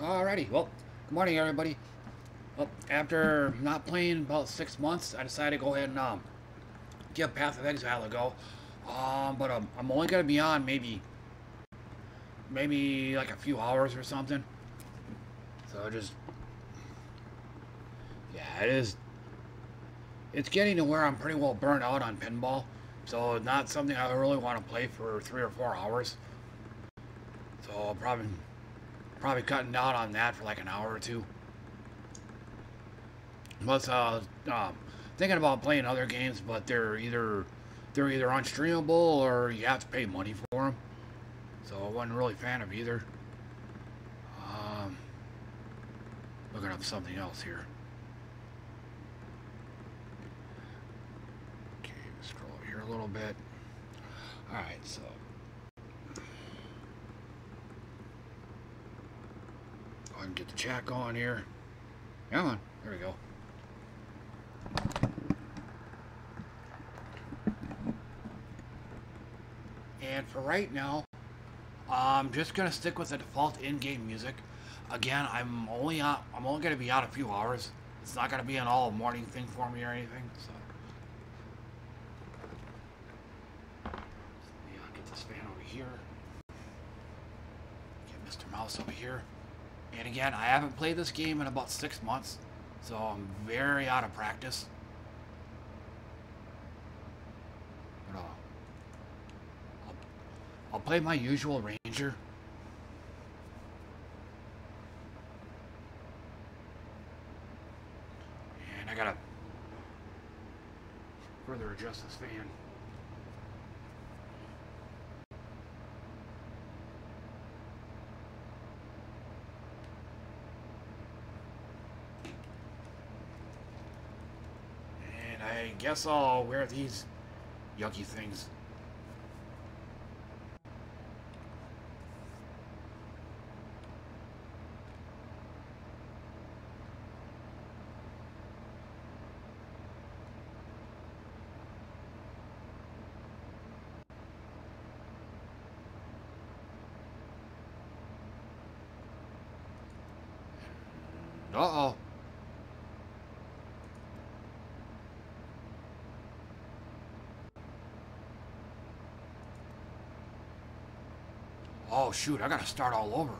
Alrighty, well, good morning everybody. Well, after not playing about 6 months, I decided to go ahead and give Path of Exile a go. But I'm only gonna be on maybe like a few hours or something. So just yeah, it is. It's getting to where I'm pretty well burnt out on pinball, so not something I really want to play for 3 or 4 hours. So I'll probably cutting down on that for like an hour or two. Plus, thinking about playing other games, but they're either unstreamable or you have to pay money for them. So I wasn't really a fan of either. Um, Looking up something else here. Okay, scroll over here a little bit. All right, so. Go ahead and get the chat going here. Come on, there we go. And for right now, I'm just gonna stick with the default in-game music. Again, I'm only gonna be out a few hours. It's not gonna be an all morning thing for me or anything. So let me get this fan over here. Get Mr. Mouse over here. And again, I haven't played this game in about 6 months, so I'm very out of practice. But I'll play my usual ranger. And I gotta further adjust this fan. And I guess I'll wear these yucky things. Uh-oh. Oh, shoot, I gotta start all over.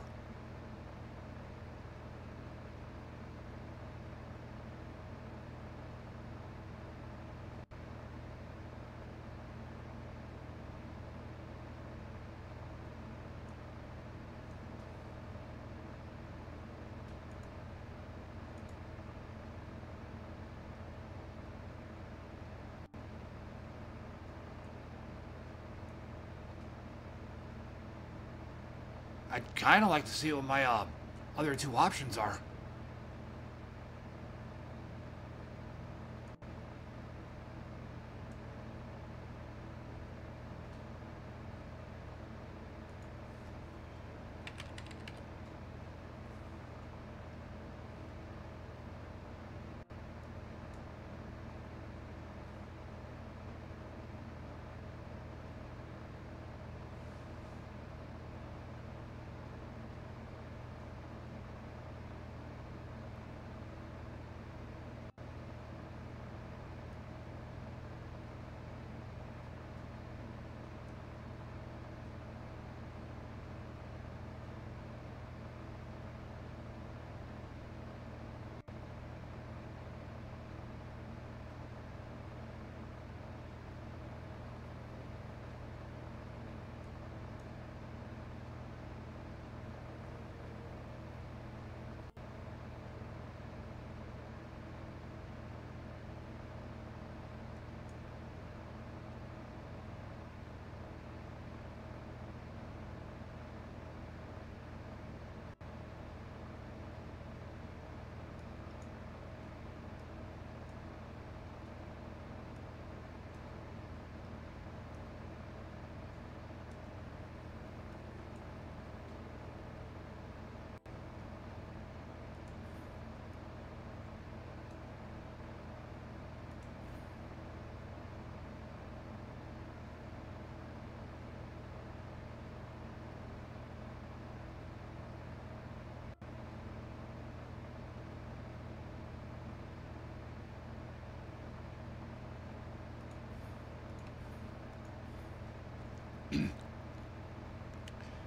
I'd kind of like to see what my other two options are.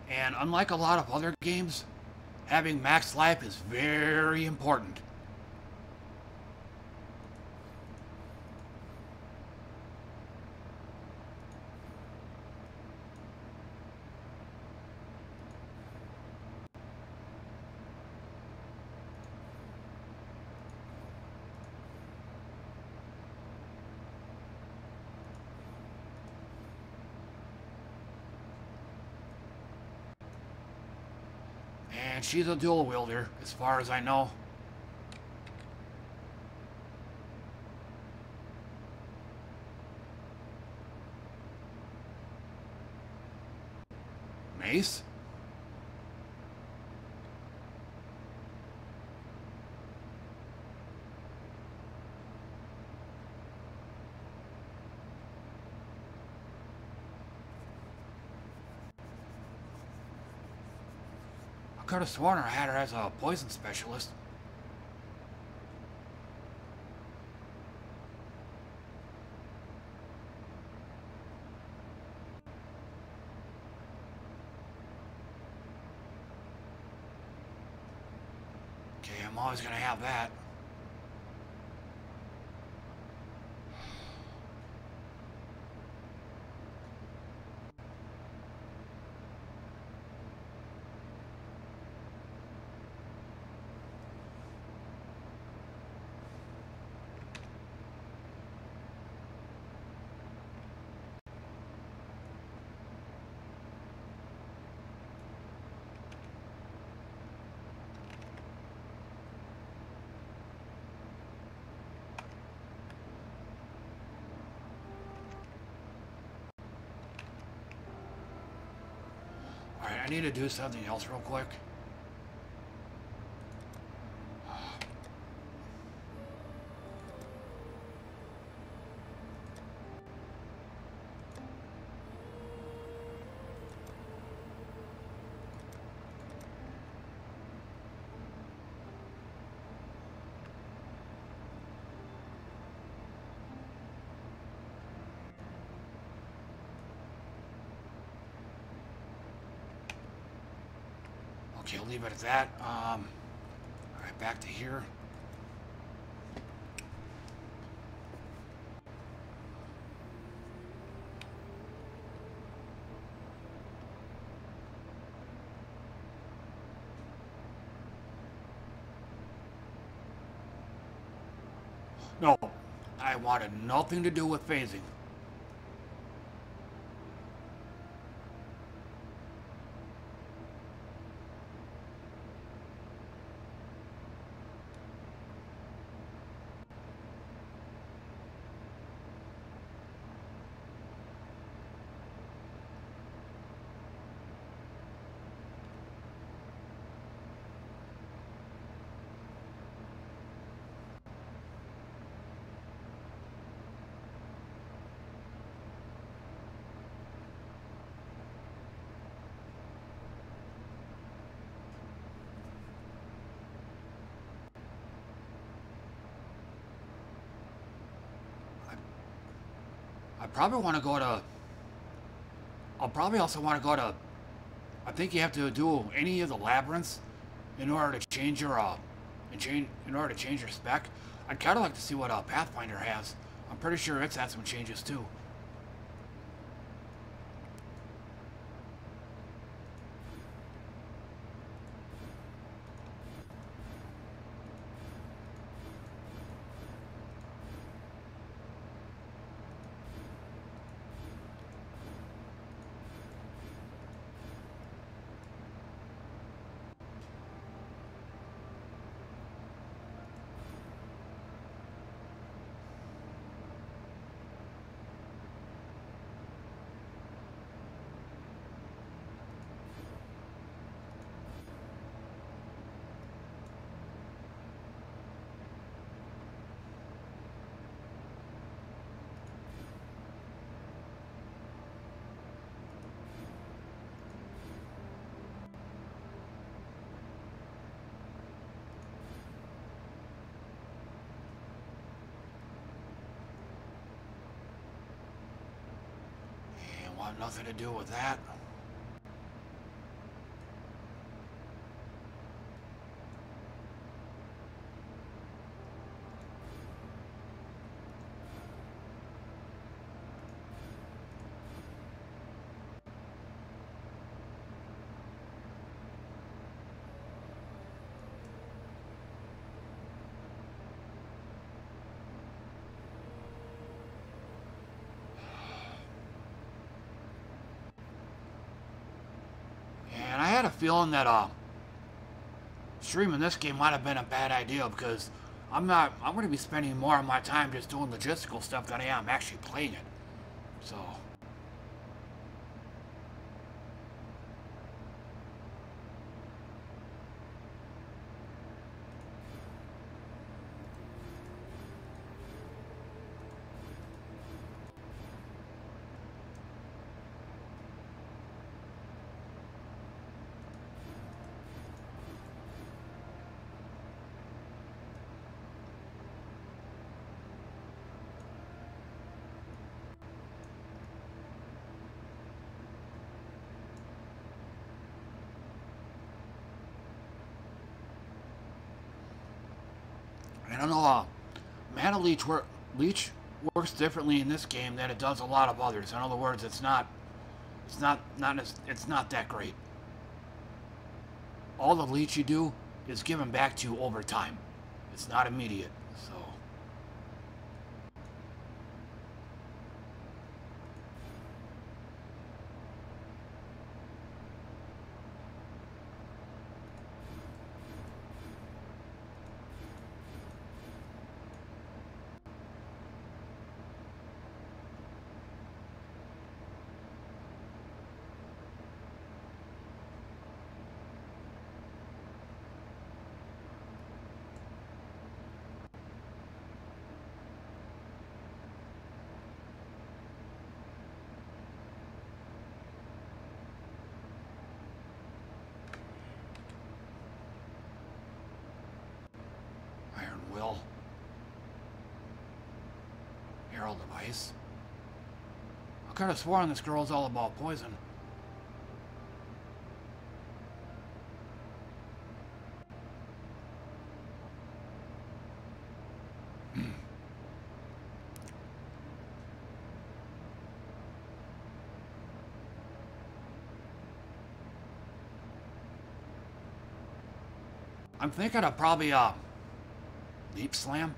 And unlike a lot of other games, having max life is very important. And she's a dual wielder, as far as I know. Mace? I could have sworn I had her as a poison specialist. Okay, I'm always gonna have that. Alright, I need to do something else real quick. Okay, I'll leave it at that. Alright, back to here. No, I wanted nothing to do with phasing. I probably want to go to... I'll probably also want to go to... I think you have to do any of the labyrinths in order to change your in order to change your spec. I'd kind of like to see what Pathfinder has. I'm pretty sure it's had some changes too. Nothing to do with that. And I had a feeling that streaming this game might have been a bad idea because I'm going to be spending more of my time just doing logistical stuff than I am actually playing it. So. I don't know. Mana Leech works differently in this game than it does a lot of others. In other words, it's not that great. All the leech you do is given back to you over time. It's not immediate. So. Herald of Ice. I could have sworn this girl's all about poison. I'm thinking of probably Leap Slam.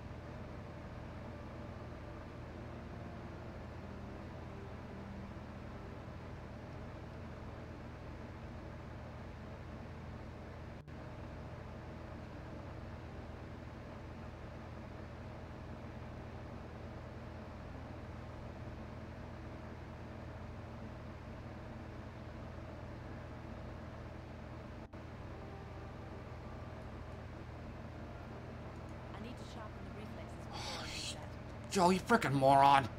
Joe, you frickin' moron.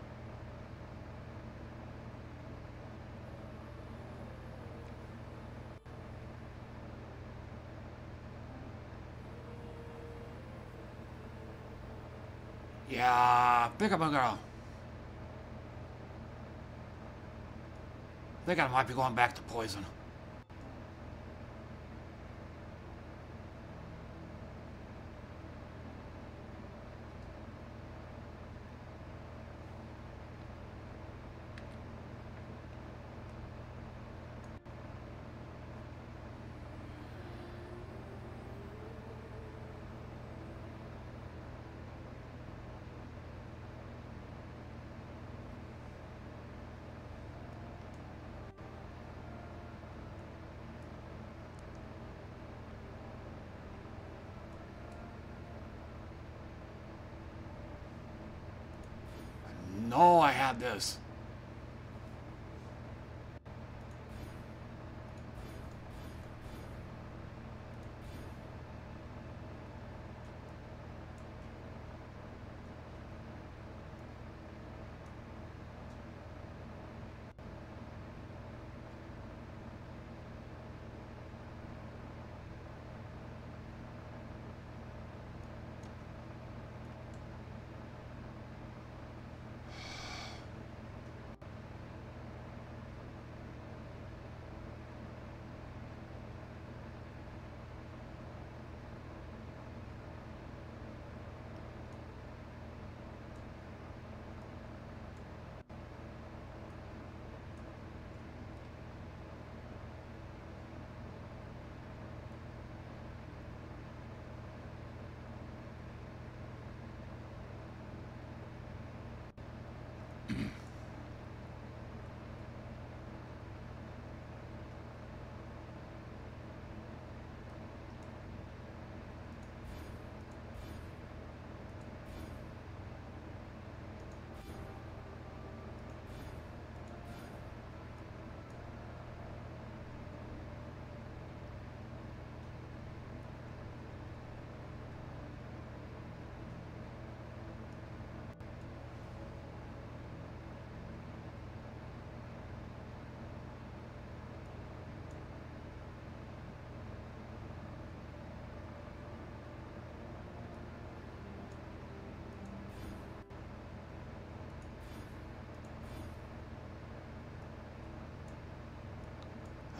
Yeah, pick up a girl. I think I might be going back to poison. No, I had this.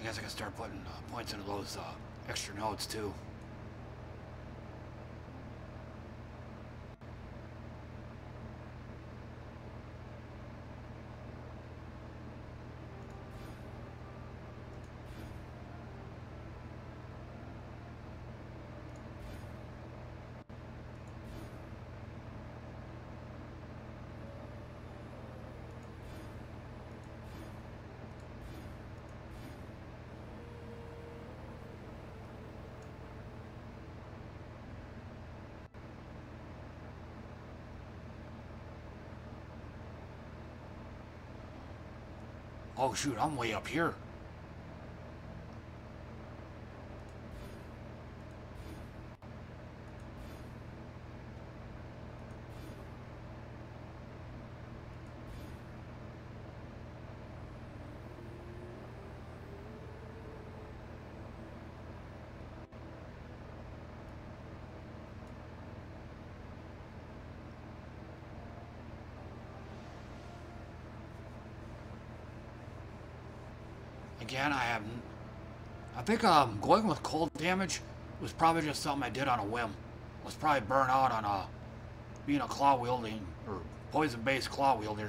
I guess I can start putting points into those extra nodes too. Oh shoot, I'm way up here. Again, I think going with cold damage was probably just something I did on a whim. Was probably burn out on being a claw wielding or poison based claw wielder.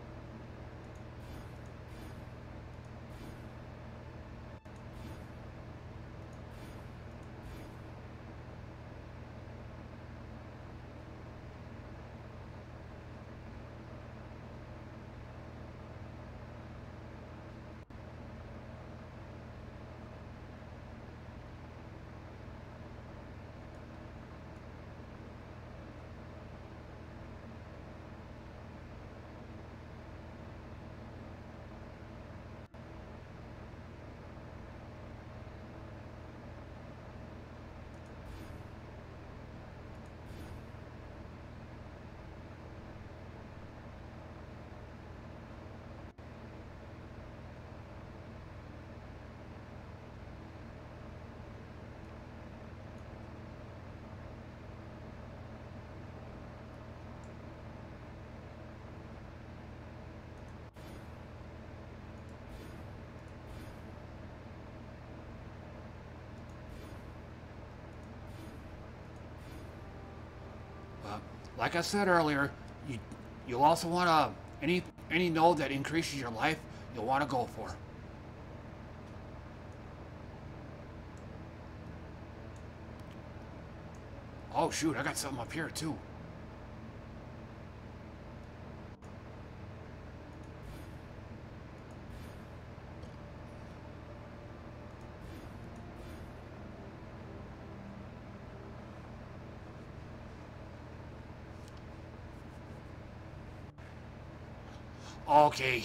Like I said earlier, you'll also want to any node that increases your life, you'll want to go for. Oh shoot, I got something up here too. Okay,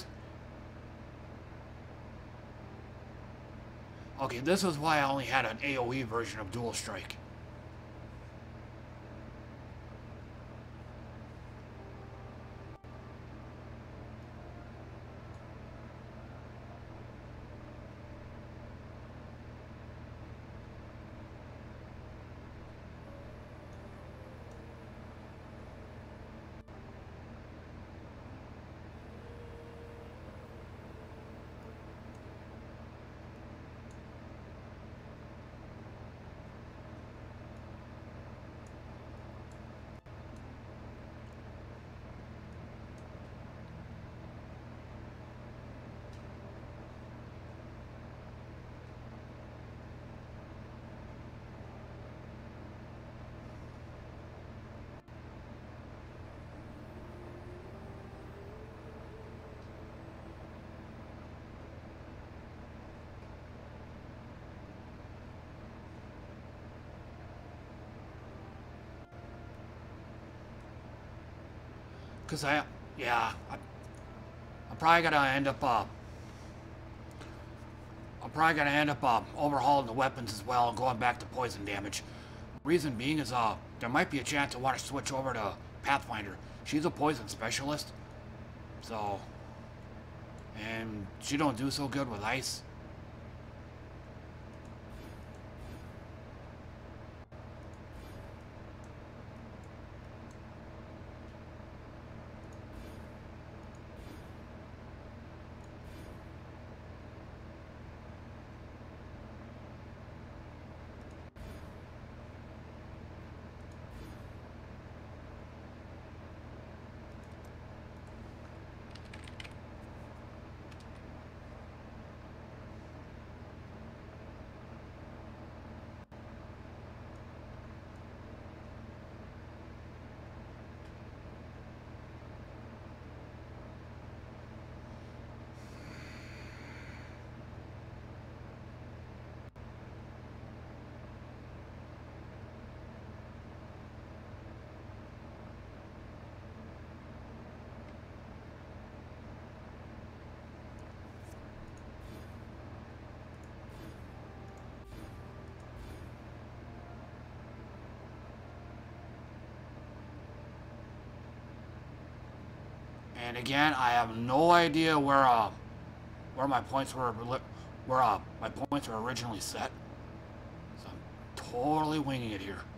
okay, this is why I only had an AoE version of Dual Strike. Cause I'm probably gonna end up, overhauling the weapons as well and going back to poison damage. Reason being is, there might be a chance I want to switch over to Pathfinder. She's a poison specialist, so, and she don't do so good with ice. And again, I have no idea where my points were my points were originally set. So I'm totally winging it here.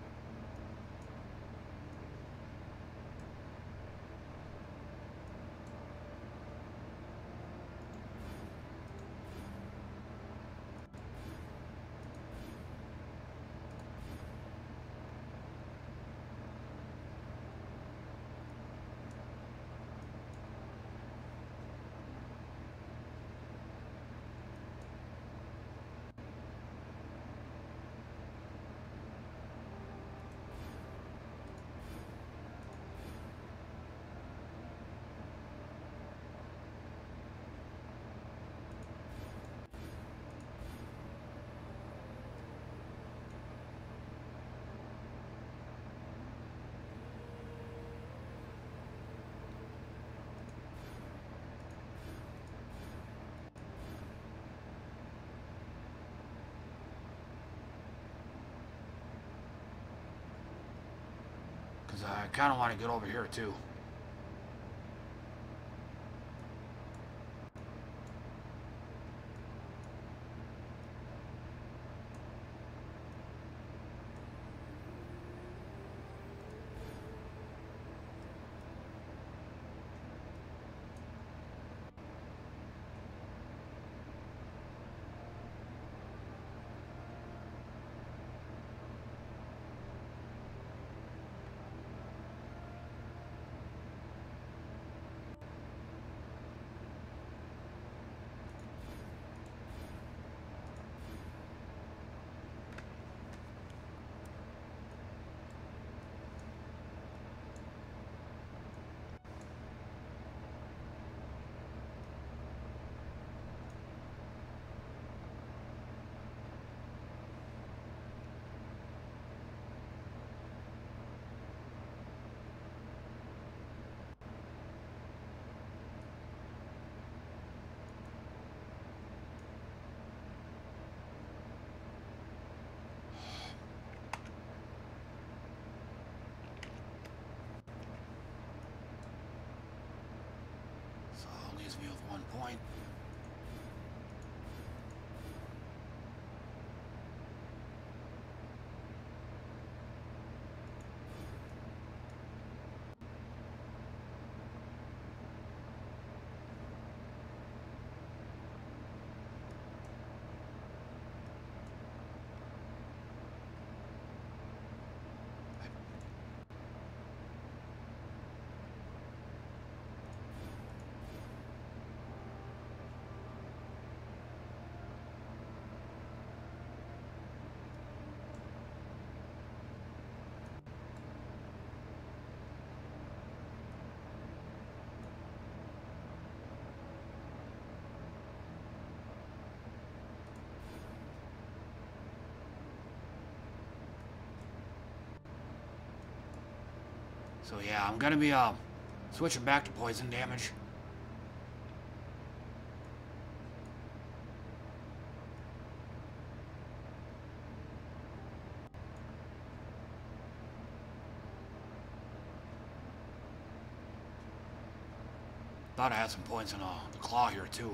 I kind of want to get over here too. Me with 1 point. So yeah, I'm gonna be switching back to poison damage. Thought I had some points in the claw here too.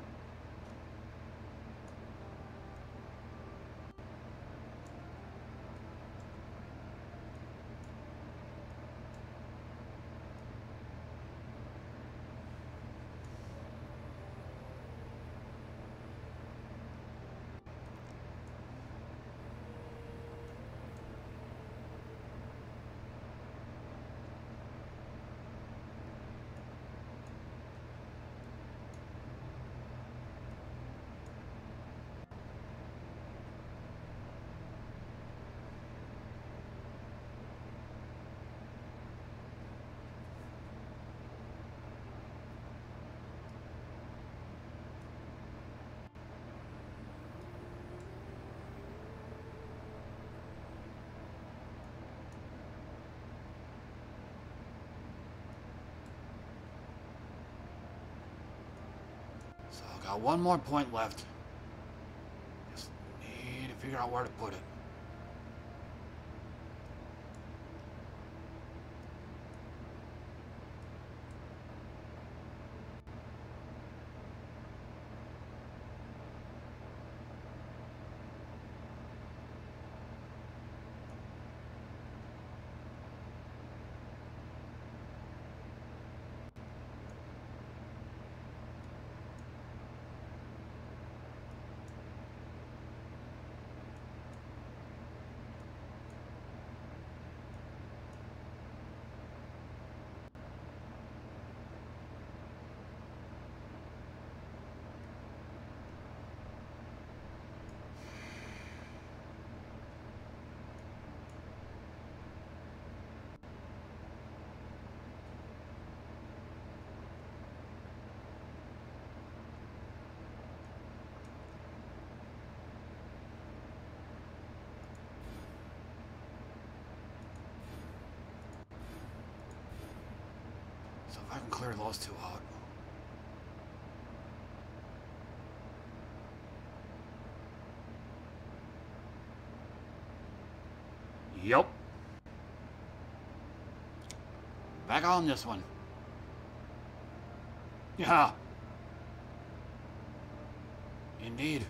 So I got 1 more point left. Just need to figure out where to put it. So if I can clear those two out. Yep. Back on this one. Yeah. Indeed.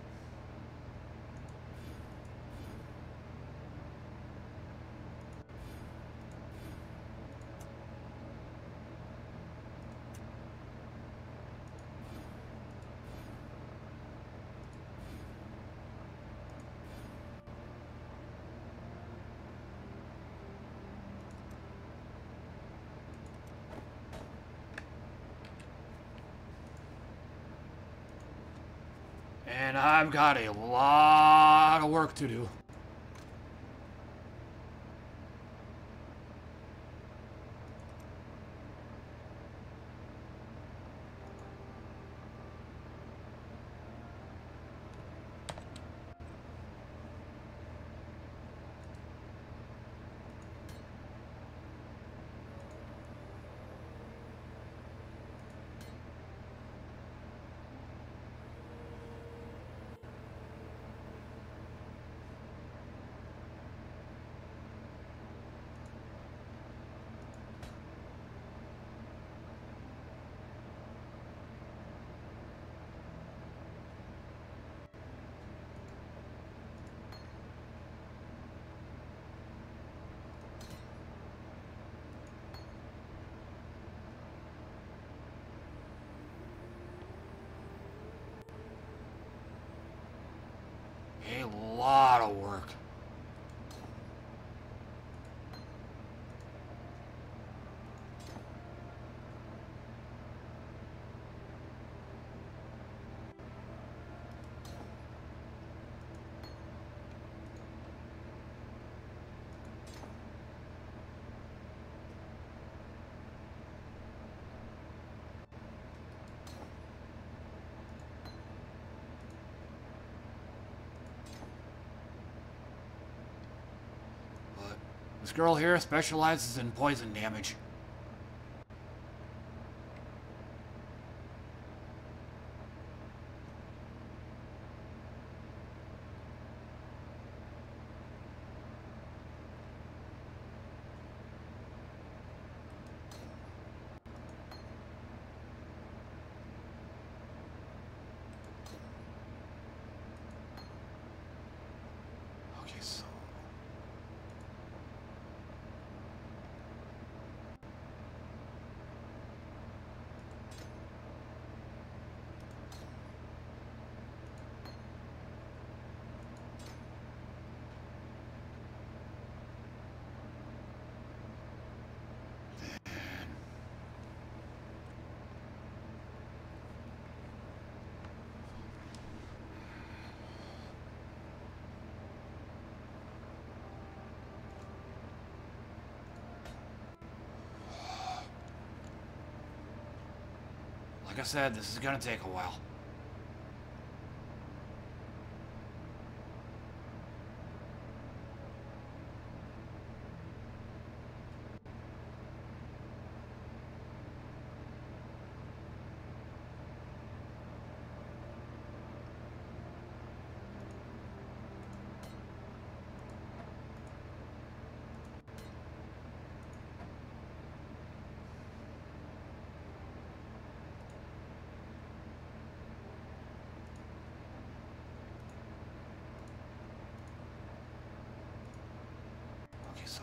And I've got a lot of work to do. A lot of work. This girl here specializes in poison damage. Okay, so... Like I said, this is gonna take a while. Okay, so...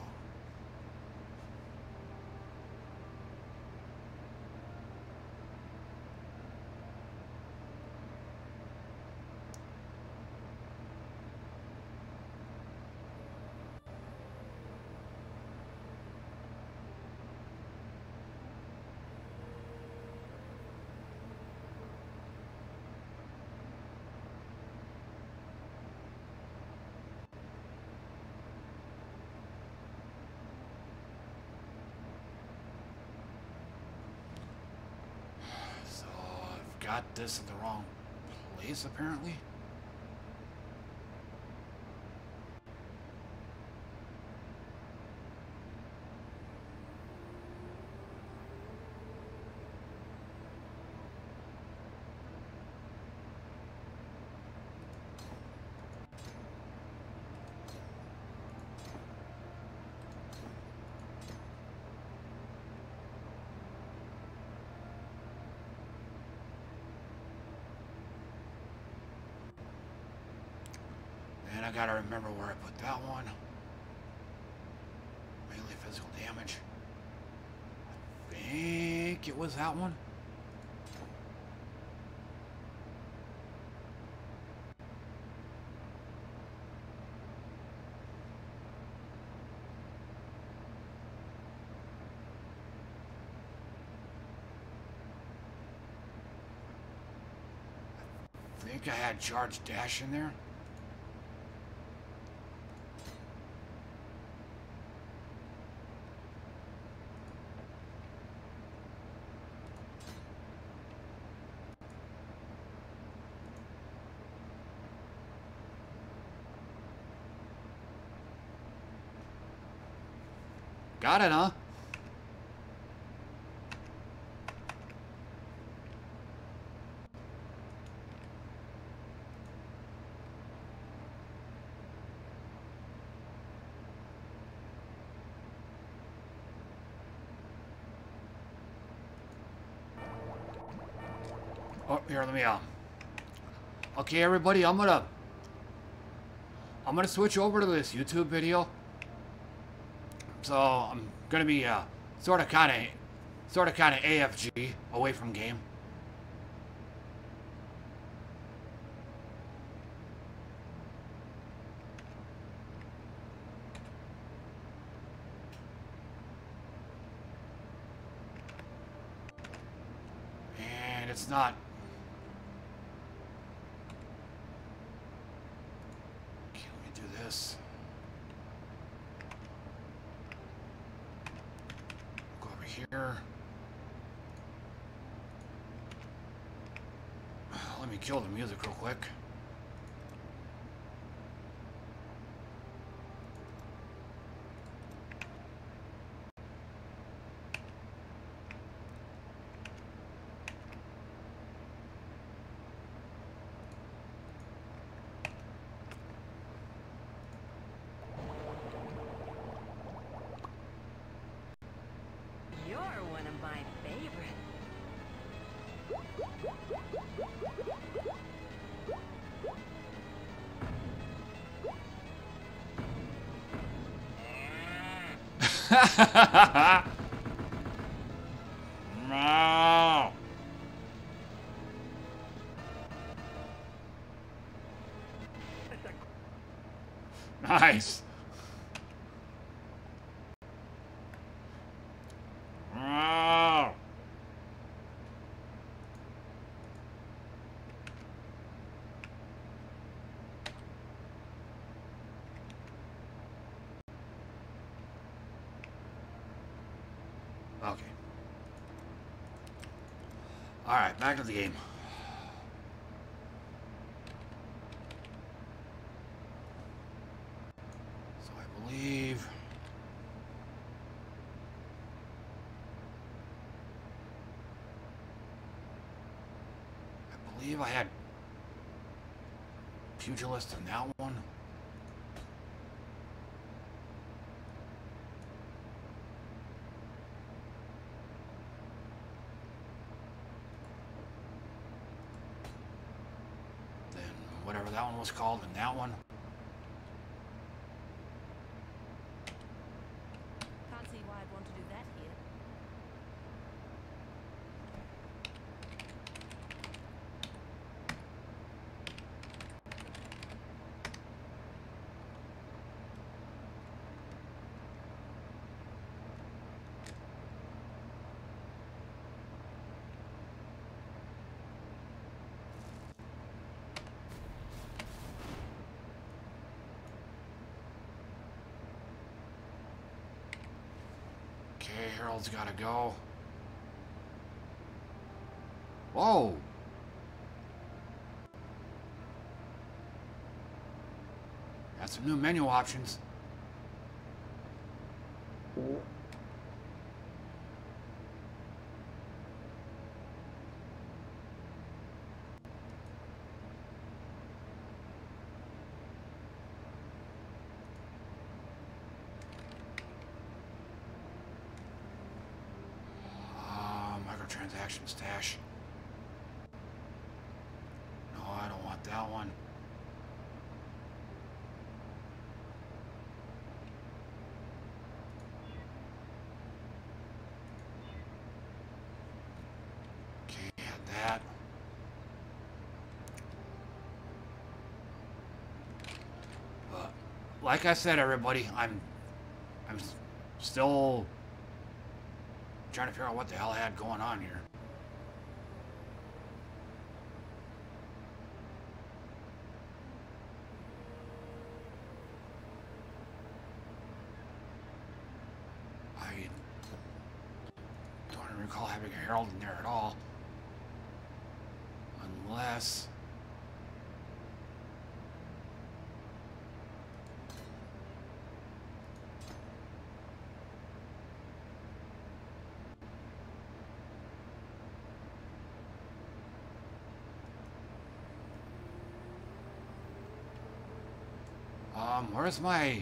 So, I've got this in the wrong place, apparently. I gotta remember where I put that one. Mainly physical damage. I think it was that one. I think I had charge dash in there. Got it, huh? Oh, here, let me okay, everybody, I'm gonna switch over to this YouTube video. So I'm gonna be sort of kind of AFG, away from game. And it's not. Okay, let me do this. Go over here. Let me kill the music real quick. You're one of my favorites. No. Nice. No. Okay. All right, back to the game. So I believe I had pugilist in that one. Whatever that one was called in that one. Can't see why I'd want to do that here. Okay, Harold's gotta go. Whoa! Got some new menu options. Microtransaction stash. No, I don't want that one. like I said, everybody, I'm still trying to figure out what the hell I had going on here. I don't recall having a herald in there at all. Unless... where's my...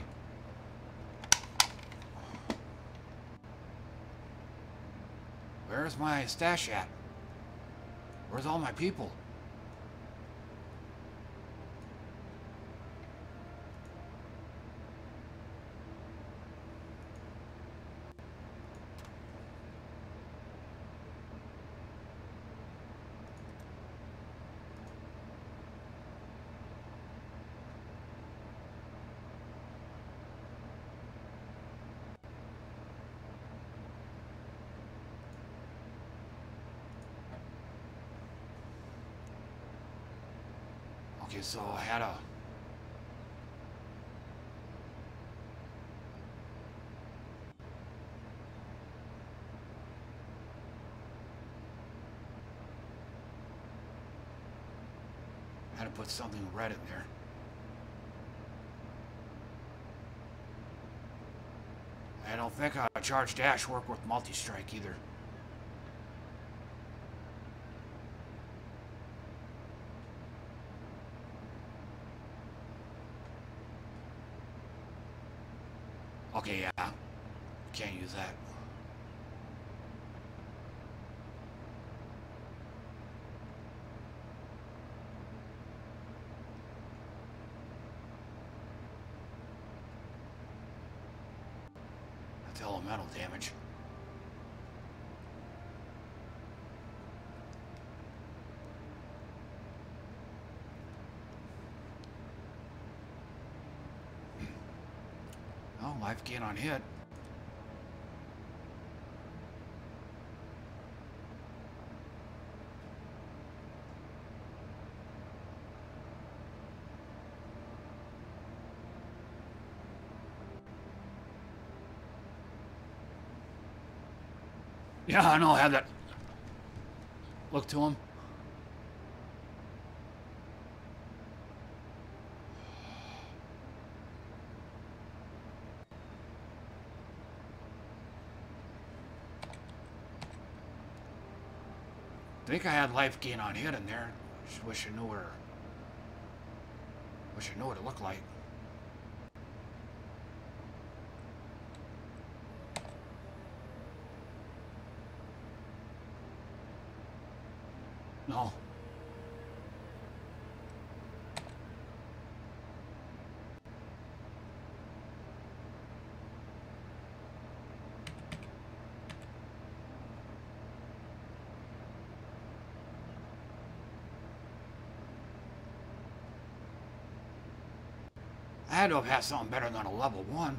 Where's my stash at? Where's all my people? Okay, so I had to put something red in there. I don't think a charge dash work with multi-strike either. Okay, yeah. Can't use that. That's elemental damage. Oh, life gain on hit. Yeah, I know, I had that look to him. I think I had life gain on hit in there. Just wish I knew where. Wish I knew what it looked like. No. I had to have had something better than a level 1.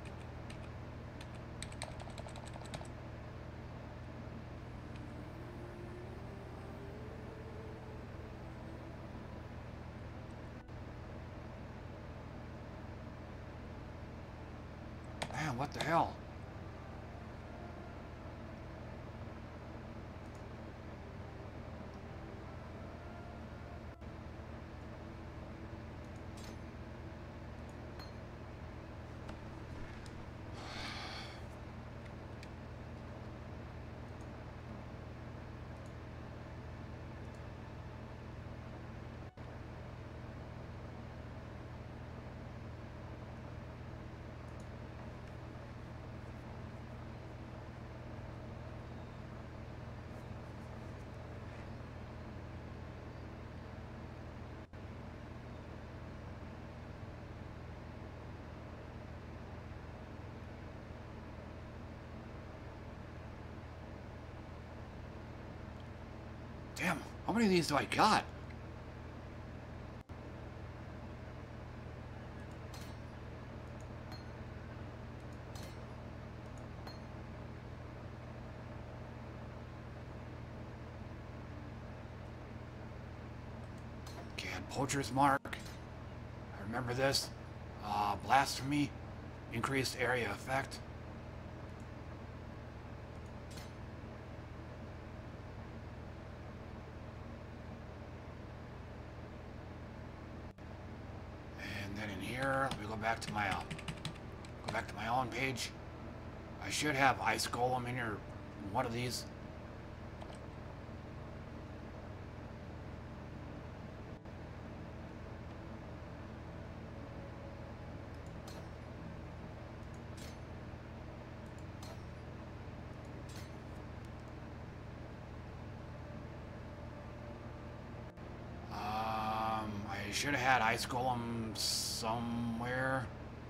Man, what the hell? Damn, how many of these do I got? Poacher's Mark. I remember this. Blasphemy. Increased area effect. And then in here, let me go back to my own page. I should have Ice Golem in here. One of these. I should have had Ice Golem somewhere.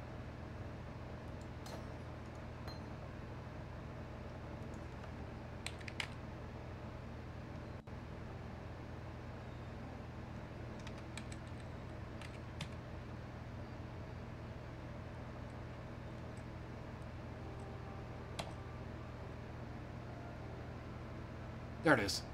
There it is.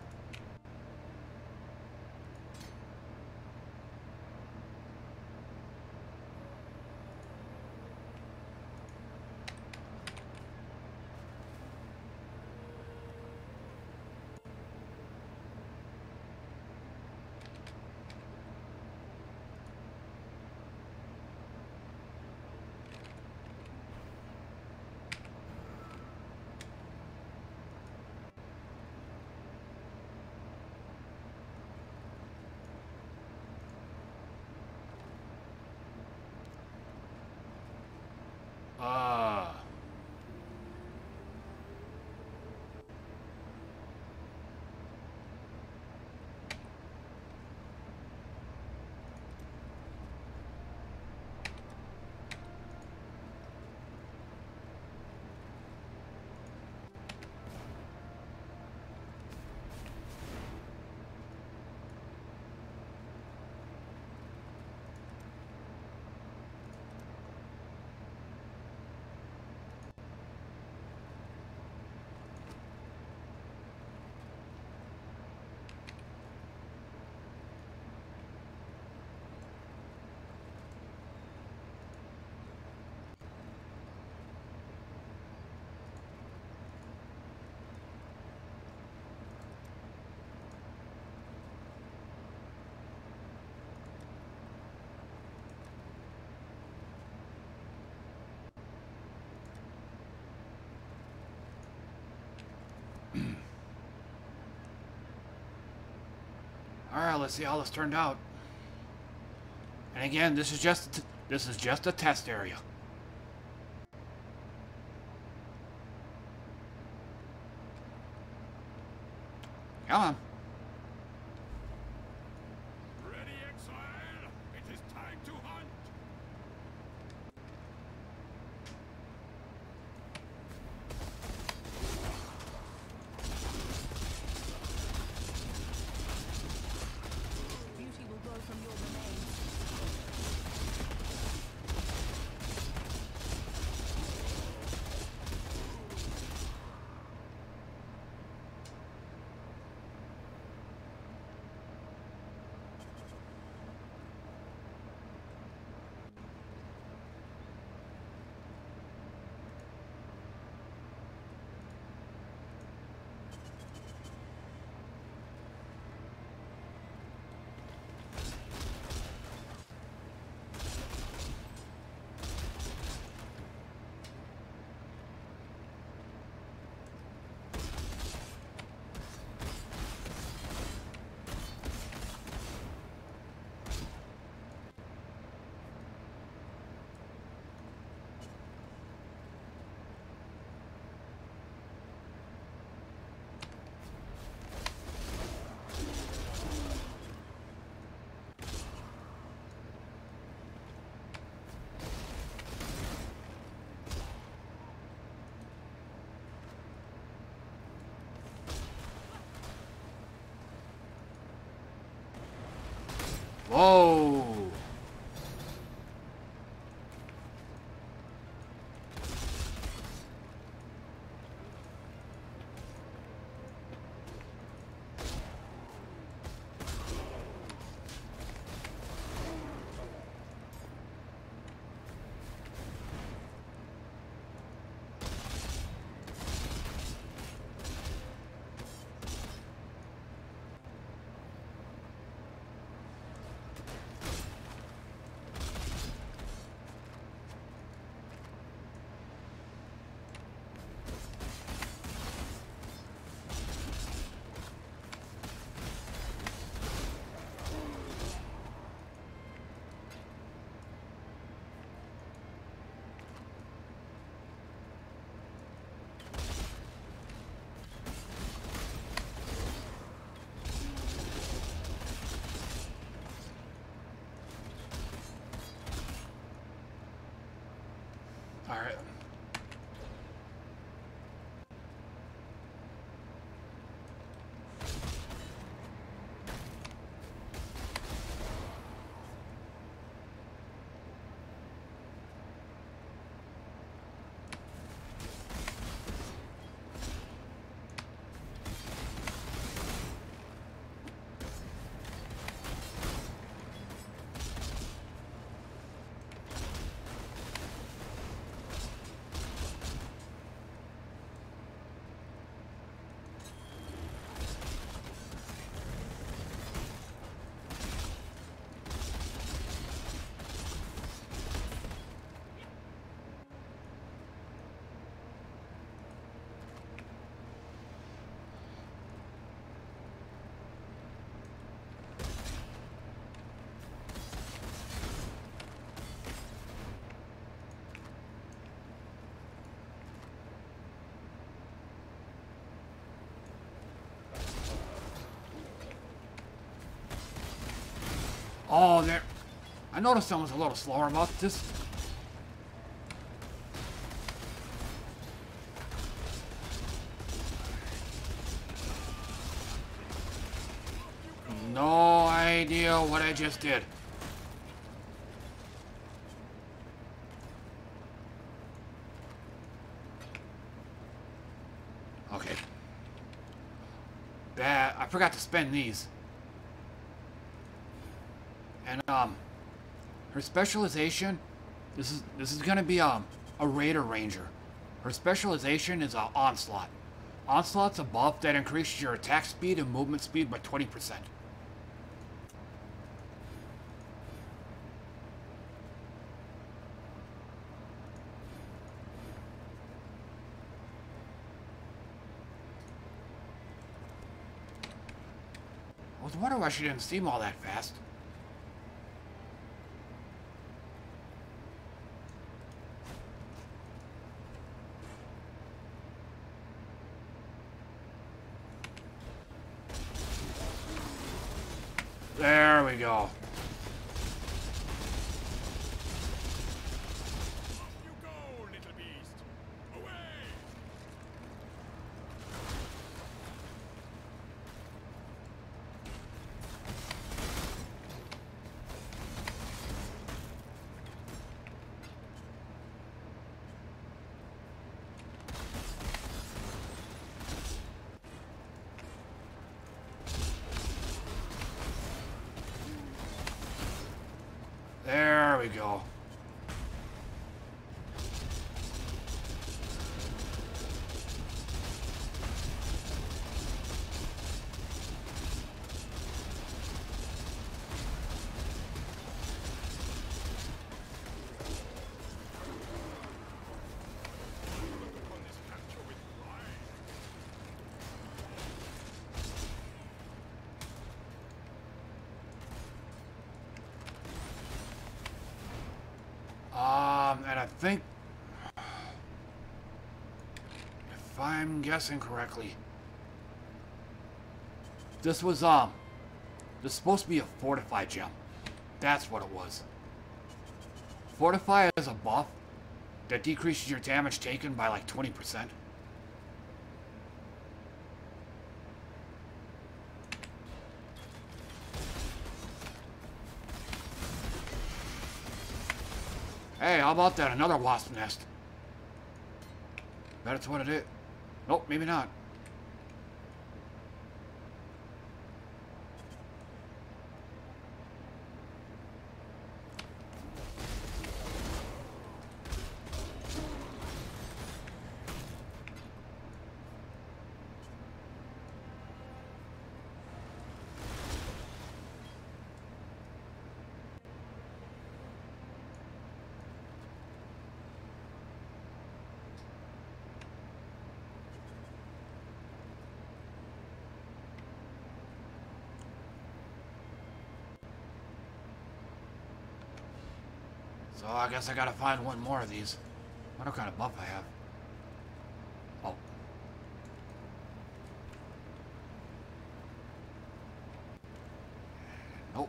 Alright, let's see how this turned out. And again, this is just a test area. Come on. Ready, exile? It is time to hunt. Beauty will grow from your remains. Oh, there. I noticed someone's a little slower about this. No idea what I just did. Okay. That I forgot to spend these. And her specialization, this is gonna be a Raider Ranger. Her specialization is Onslaught. Onslaught's a buff that increases your attack speed and movement speed by 20%. I was wondering why she didn't seem all that fast. There we go. Off you go, little beast. Away! There we go. On this capture with pride. And I think, if I'm guessing correctly, this was, this is supposed to be a Fortify gem. That's what it was. Fortify is a buff that decreases your damage taken by like 20%. Hey, how about that? Another wasp nest. That's what it is. Nope, maybe not. So I guess I gotta find one more of these. I wonder what kind of buff I have. Oh. Nope.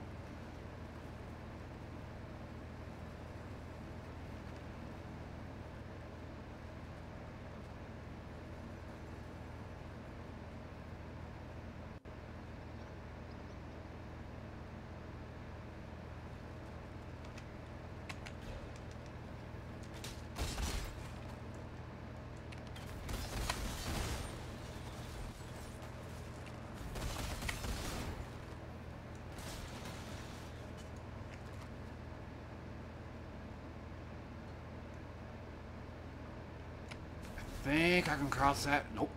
Think I can cross that? Nope.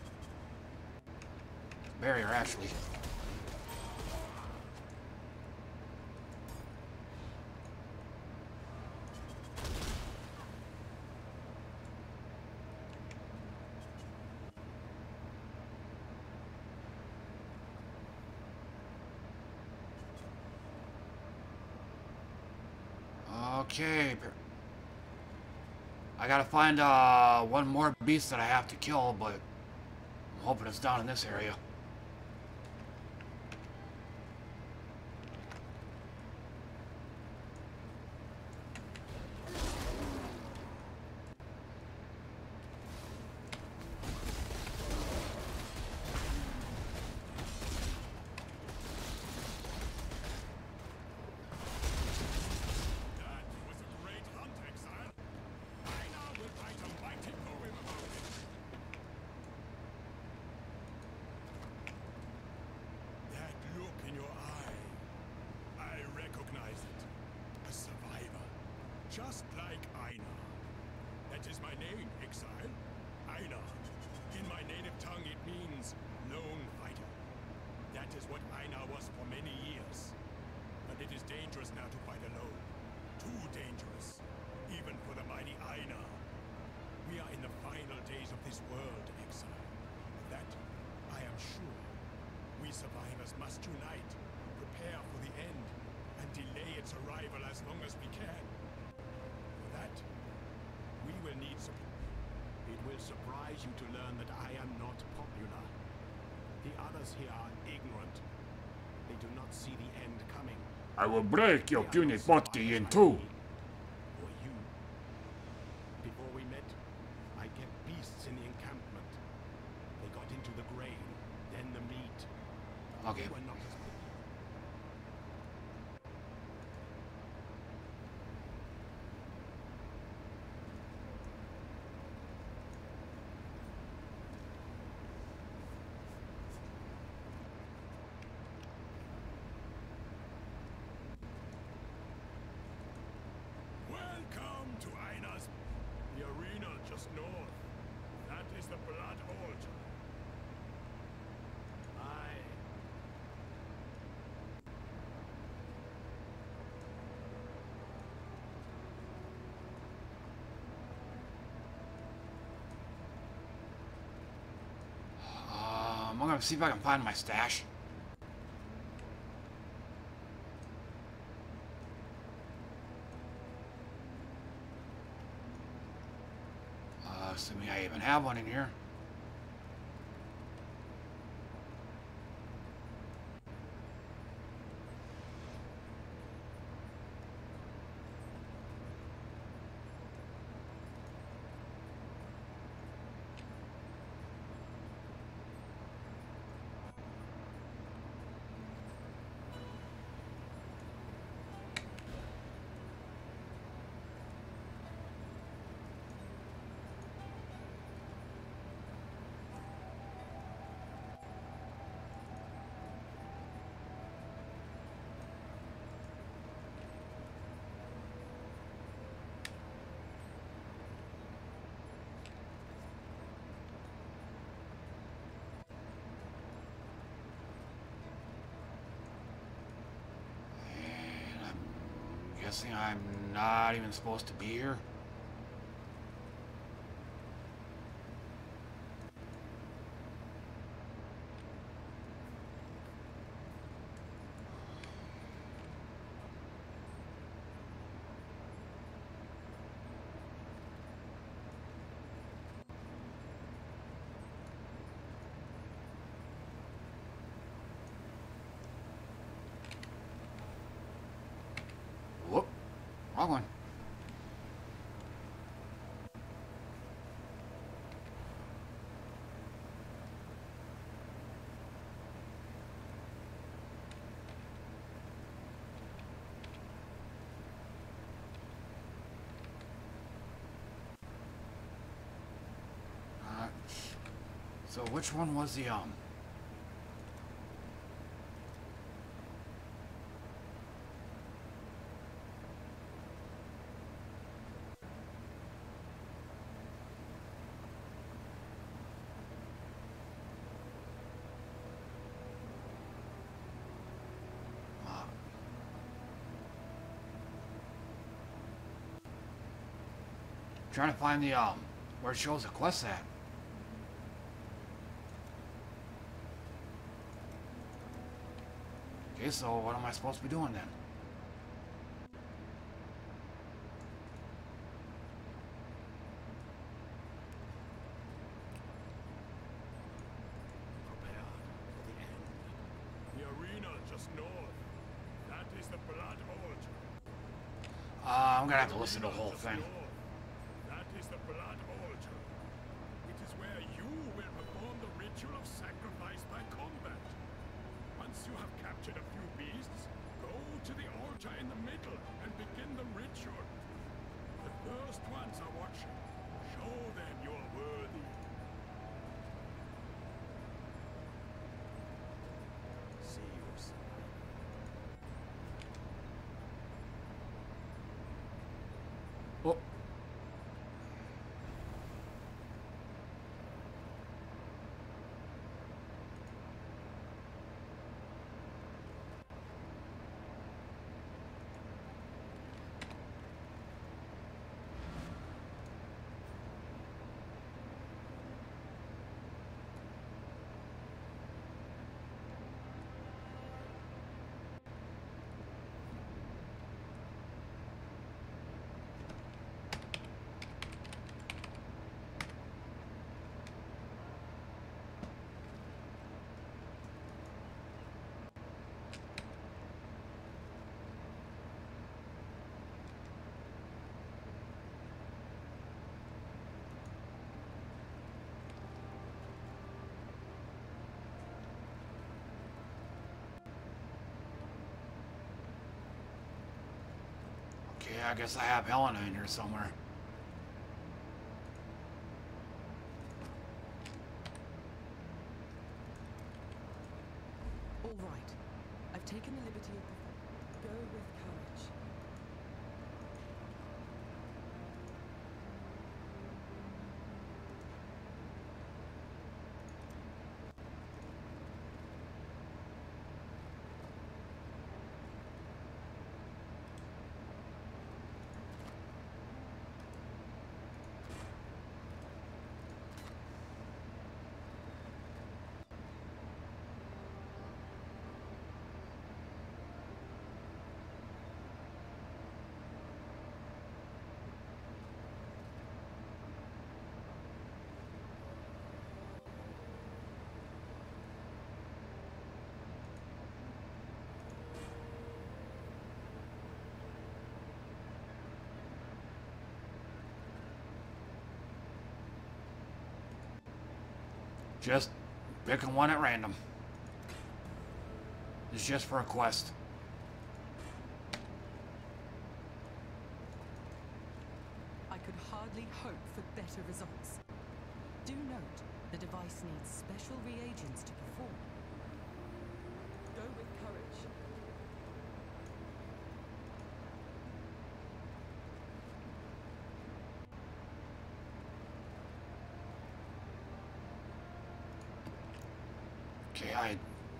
Barrier, actually. Okay. I gotta find one more beast that I have to kill, but I'm hoping it's down in this area. exile? Einar. In my native tongue, it means lone fighter. That is what Einar was for many years. But it is dangerous now to fight alone. Too dangerous. Even for the mighty Einar. We are in the final days of this world, exile. That, I am sure. We survivors must unite, prepare for the end, and delay its arrival as long as we can. For that, we will need support. It will surprise you to learn that I am not popular. The others here are ignorant. They do not see the end coming. I will break your puny body in two. Or you. Before we met, I kept beasts in the encampment. They got into the grain, then the meat. Okay. They were not as big. Welcome to Einar's, the arena just north. That is the blood altar. Aye. I'm gonna see if I can find my stash. Assuming I even have one in here. Guessing I'm not even supposed to be here. Whoop, wrong one. So which one was the trying to find the where it shows the quest at. Okay, so what am I supposed to be doing then? Prepare for the end. The arena just north. That is the blood altar. I'm gonna have to listen to the whole thing. That is the blood altar. It is where you will perform the ritual of sacrifice by combat. Once you have captured a few beasts, go to the altar in the middle and begin the ritual. The first ones are watching. Show them you are worthy. See you soon. Oh. Okay, I guess I have Helena in here somewhere. All right. I've taken the liberty of... Go with courage. Just picking one at random. It's just for a quest. I could hardly hope for better results. Do note, the device needs special reagents to perform. Go with courage. Okay,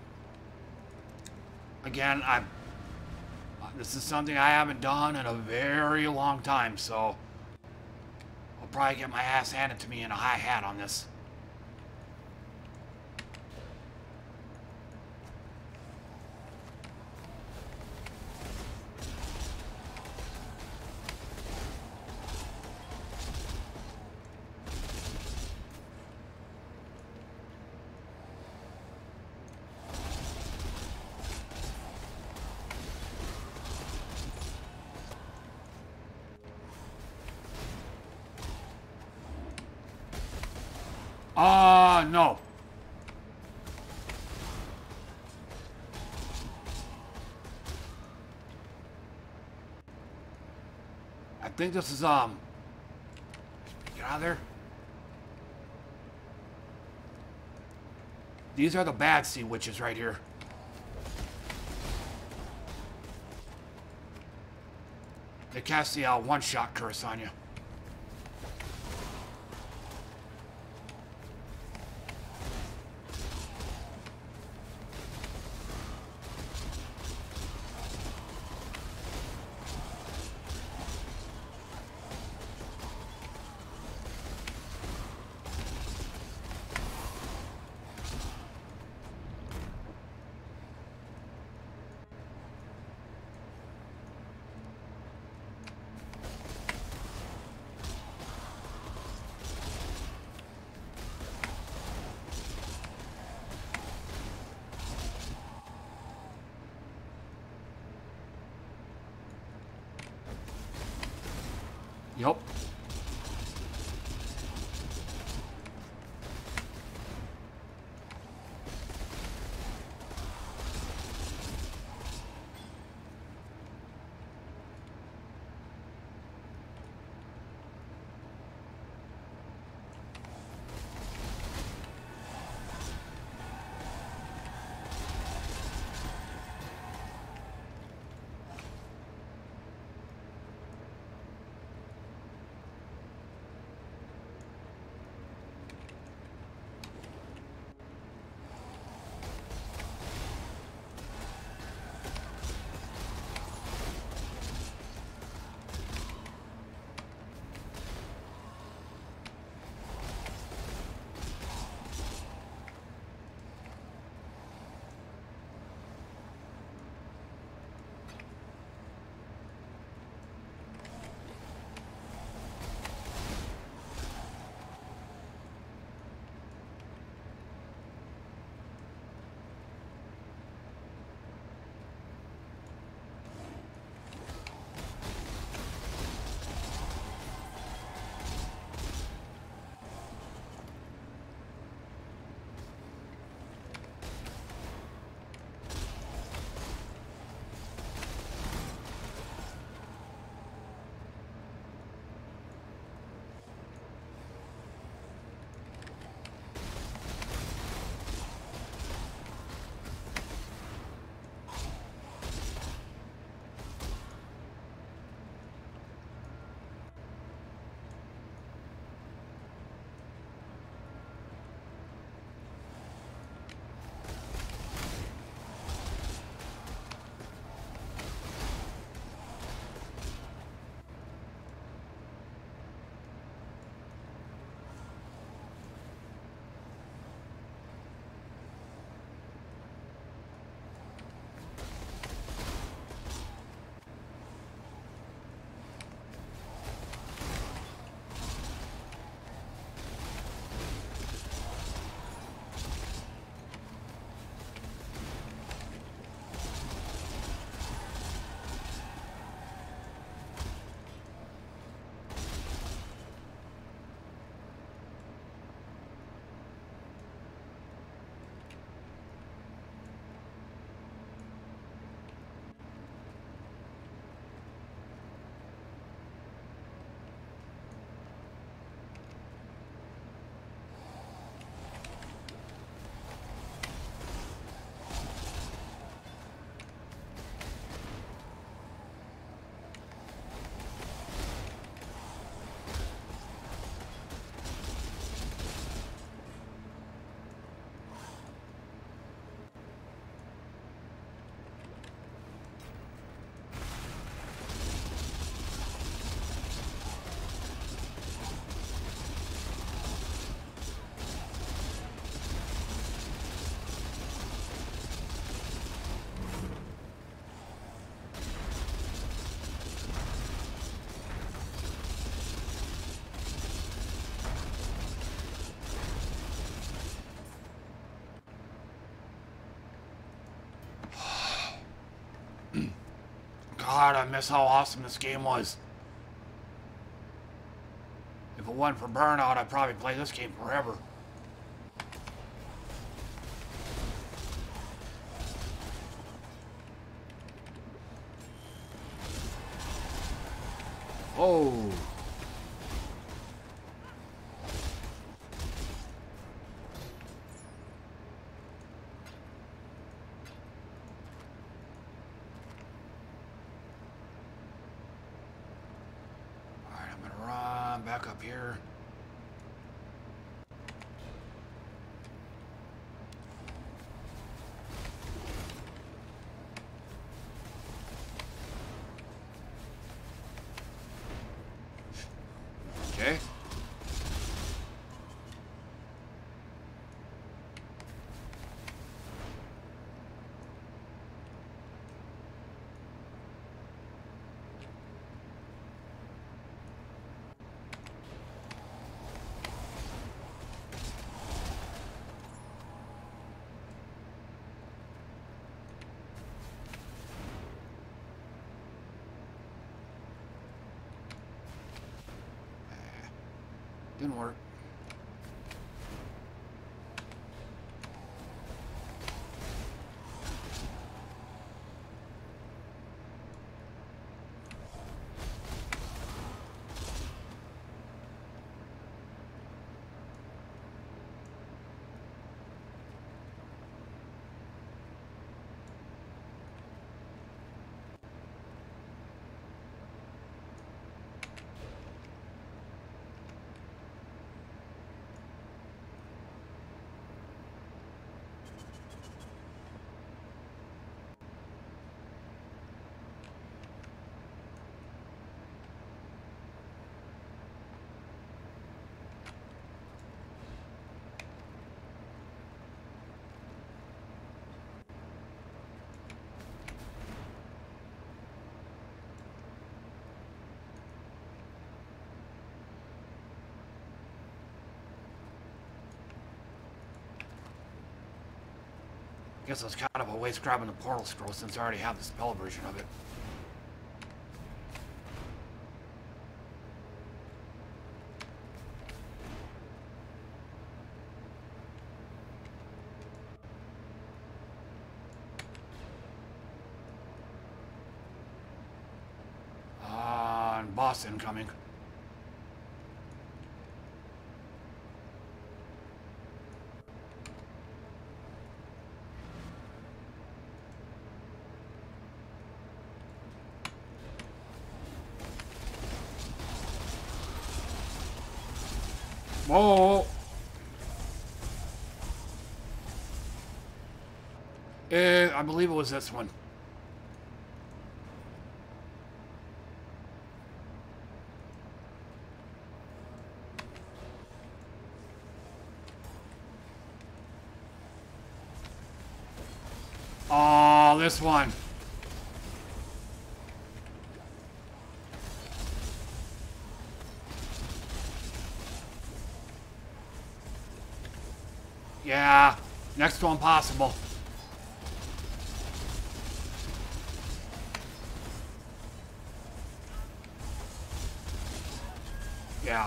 this is something I haven't done in a very long time, so I'll probably get my ass handed to me in a high hat on this. No. I think this is, get out of there. These are the bad sea witches right here. They cast the one-shot curse on you. Yep. God, I miss how awesome this game was. If it wasn't for Burnout, I'd probably play this game forever. Oh. Back up here. Okay. Didn't work. Guess it's kind of a waste grabbing the portal scroll since I already have the spell version of it. And boss incoming. Whoa! I believe it was this one. Oh, this one. Yeah, next to impossible. Yeah.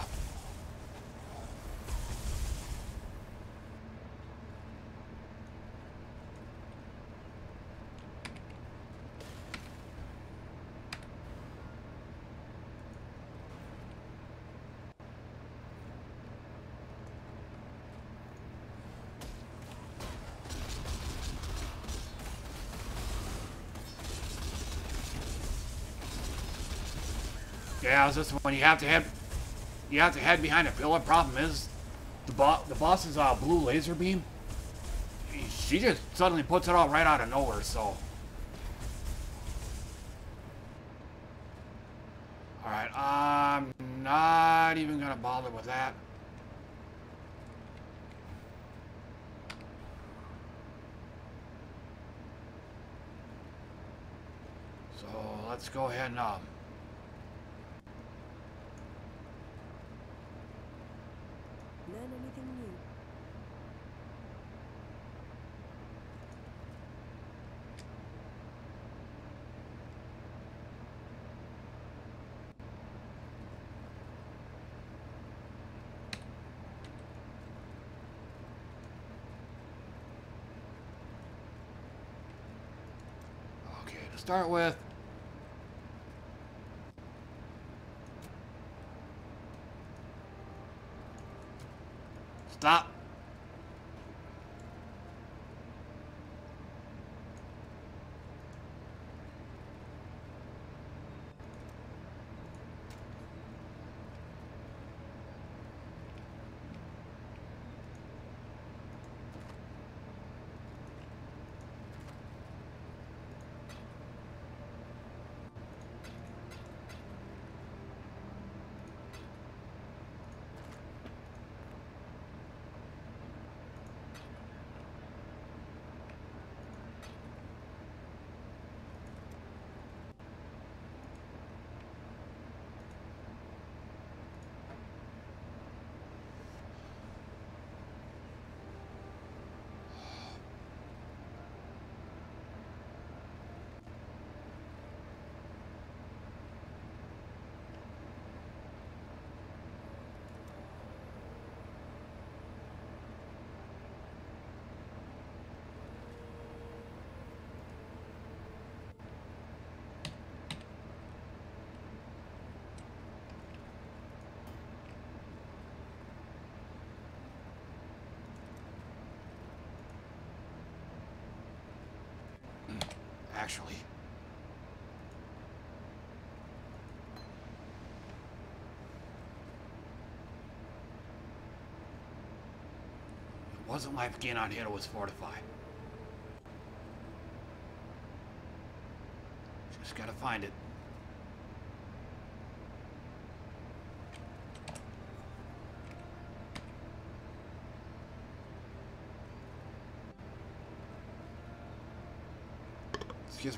Yeah, it's this one. You have to head behind a pillar. Problem is, the boss's blue laser beam. She just suddenly puts it out right out of nowhere. So, all right, I'm not even gonna bother with that. So let's go ahead and Learn anything new? to start with. Stop. Actually. It wasn't life gain on hit, it was fortify. Just gotta find it. Excuse me.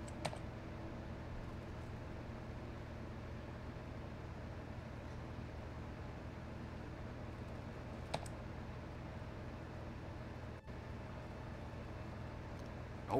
Oh.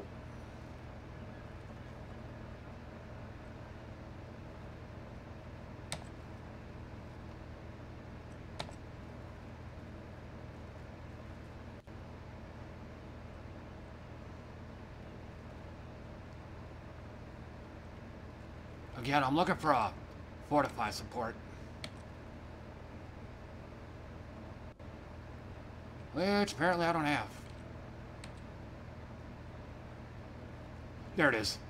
Again, I'm looking for a fortify support. Which apparently I don't have. There it is.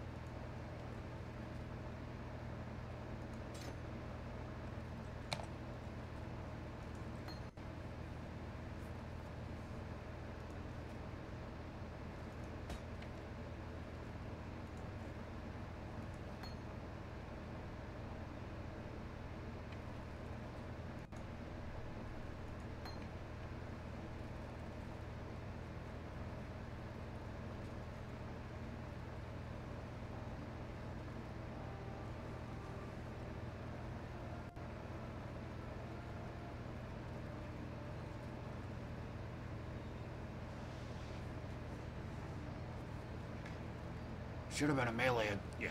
Should have been a melee. Yeah.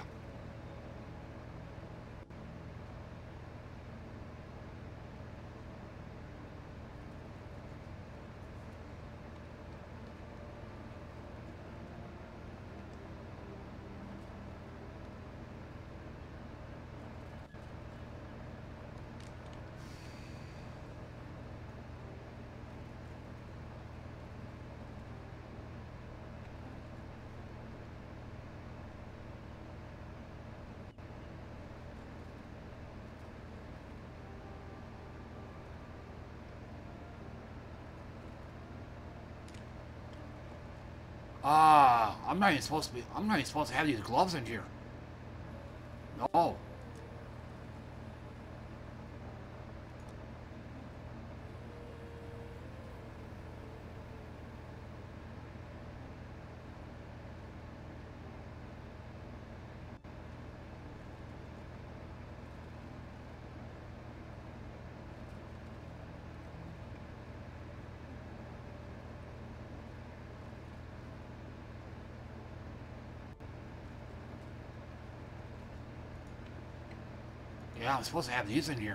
I'm not even supposed to be, I'm not even supposed to have these gloves in here. No. Yeah, I'm supposed to have these in here.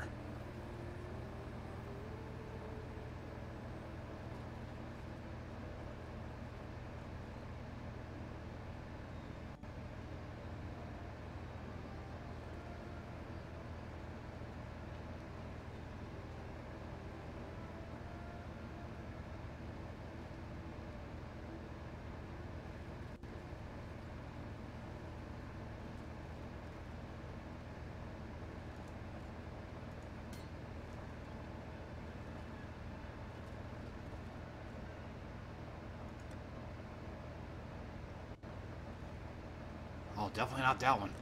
definitely not that one.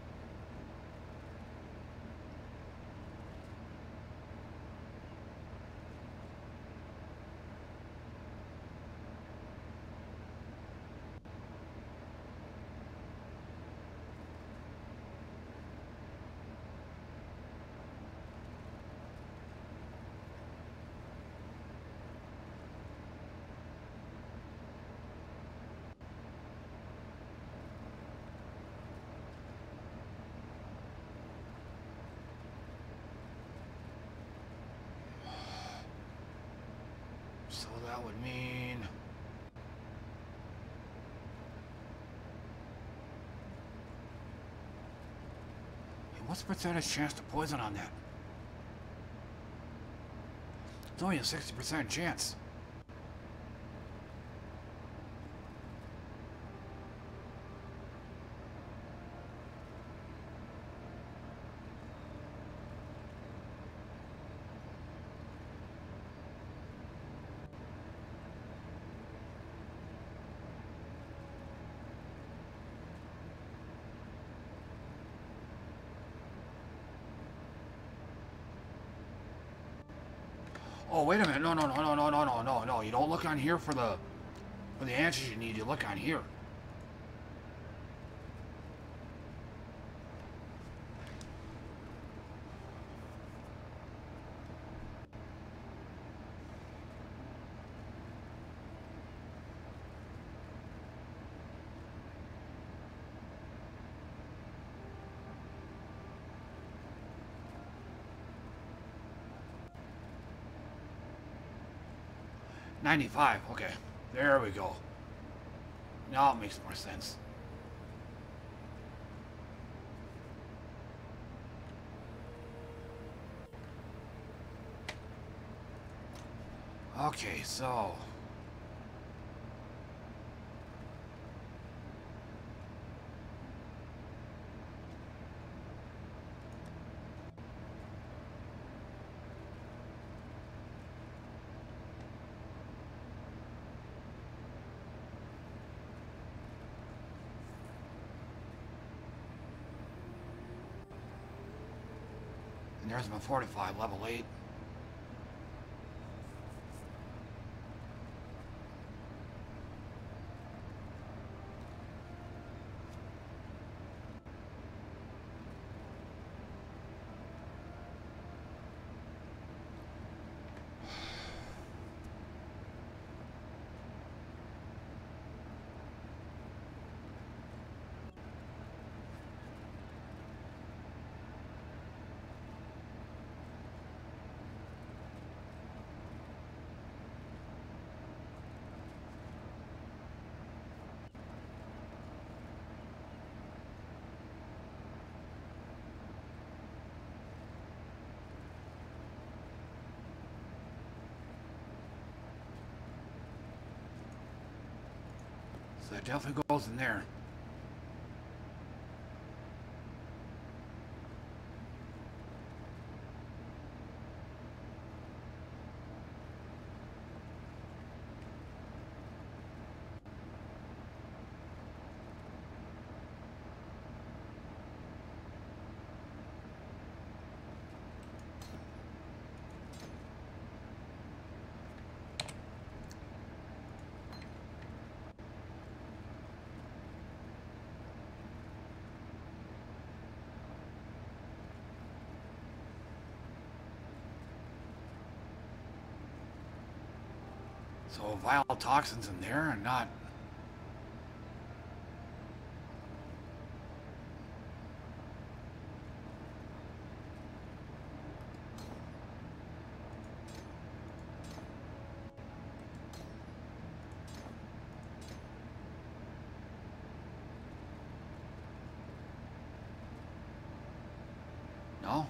So that would mean... Hey, what's the percentage chance to poison on that? It's only a 60% chance. Oh, wait a minute. No. You don't look on here for the answers you need. You look on here. $95. Okay. There we go. Now it makes more sense. Okay, so... And there's my 45, level 8. So that definitely goes in there. So vial toxins in there and not... No?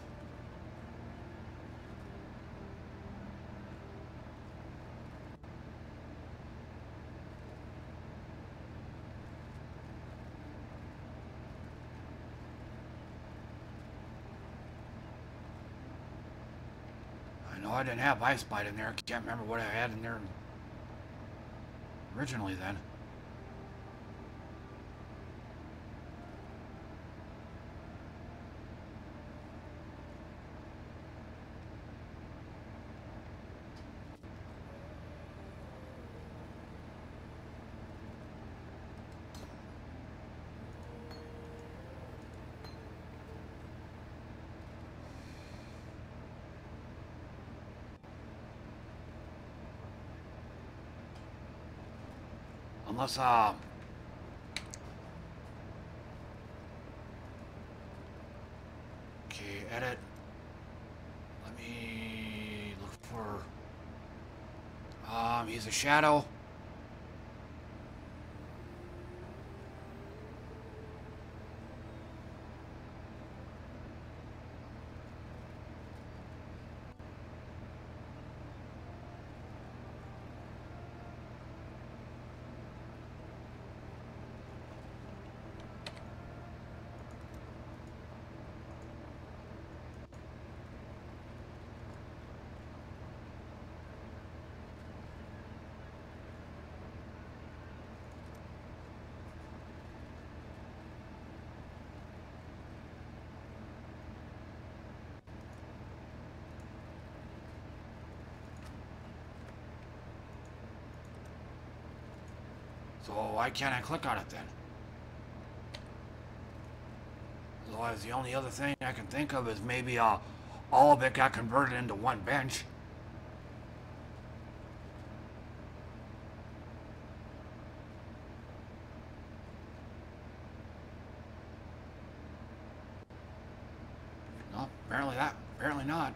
No, I didn't have Ice Bite in there. I can't remember what I had in there originally then. Unless, okay, edit. Let me look for, he's a shadow. So why can't I click on it then? Otherwise, the only other thing I can think of is maybe all of it got converted into one bench. No, apparently not.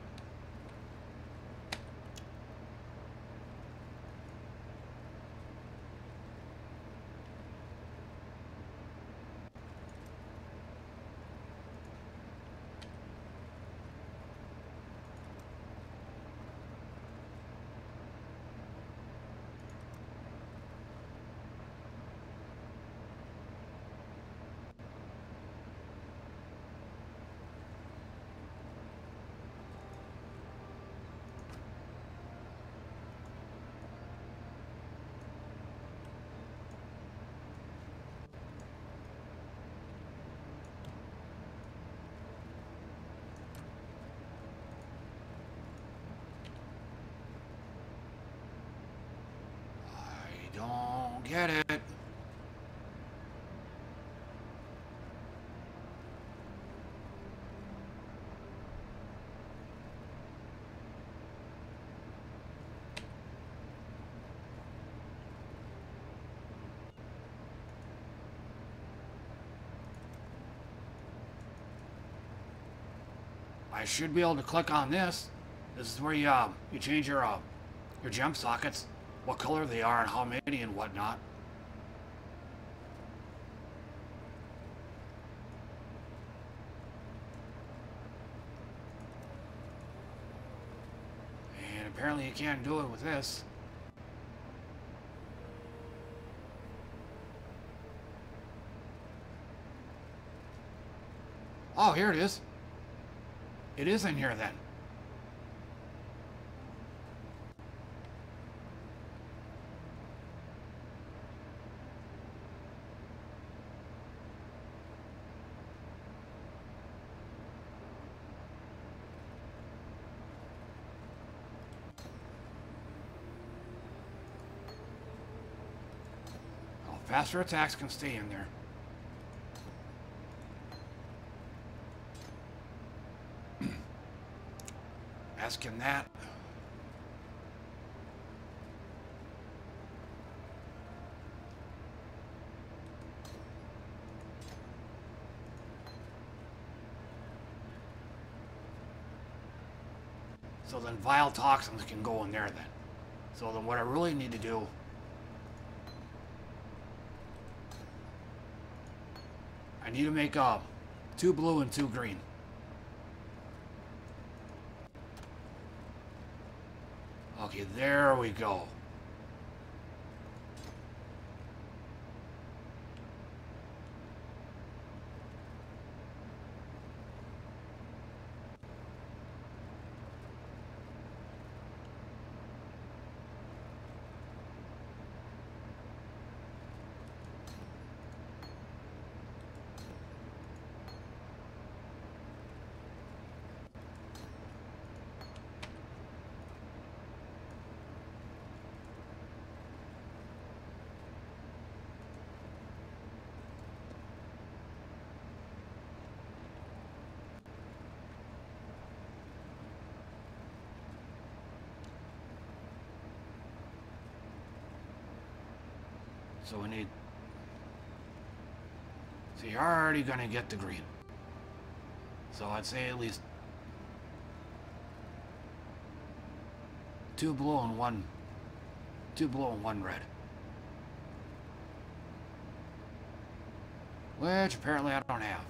Don't get it. I should be able to click on this. This is where you change your gem sockets, what color they are and how many and whatnot. And apparently you can't do it with this. Oh, here it is. It is in here then. Oh, faster attacks can stay in there. Asking that. So then vile toxins can go in there then. So then what I really need to do I need to make 2 blue and 2 green. Okay, there we go. So we need... So you're already going to get the green. So I'd say at least 2 blue and 1 red. Which apparently I don't have.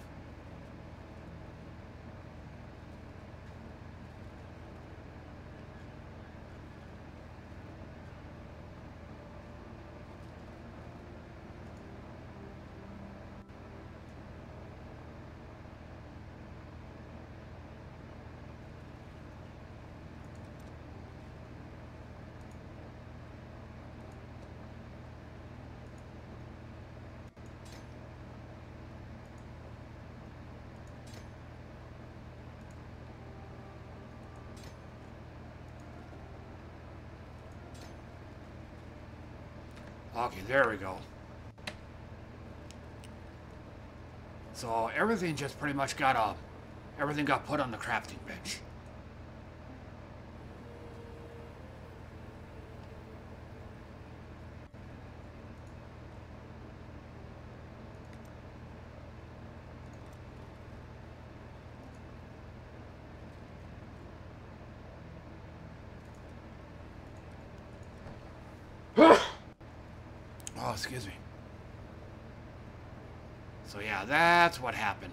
Okay, there we go. So everything just pretty much got everything got put on the crafting bench. Oh, excuse me. So yeah, that's what happened.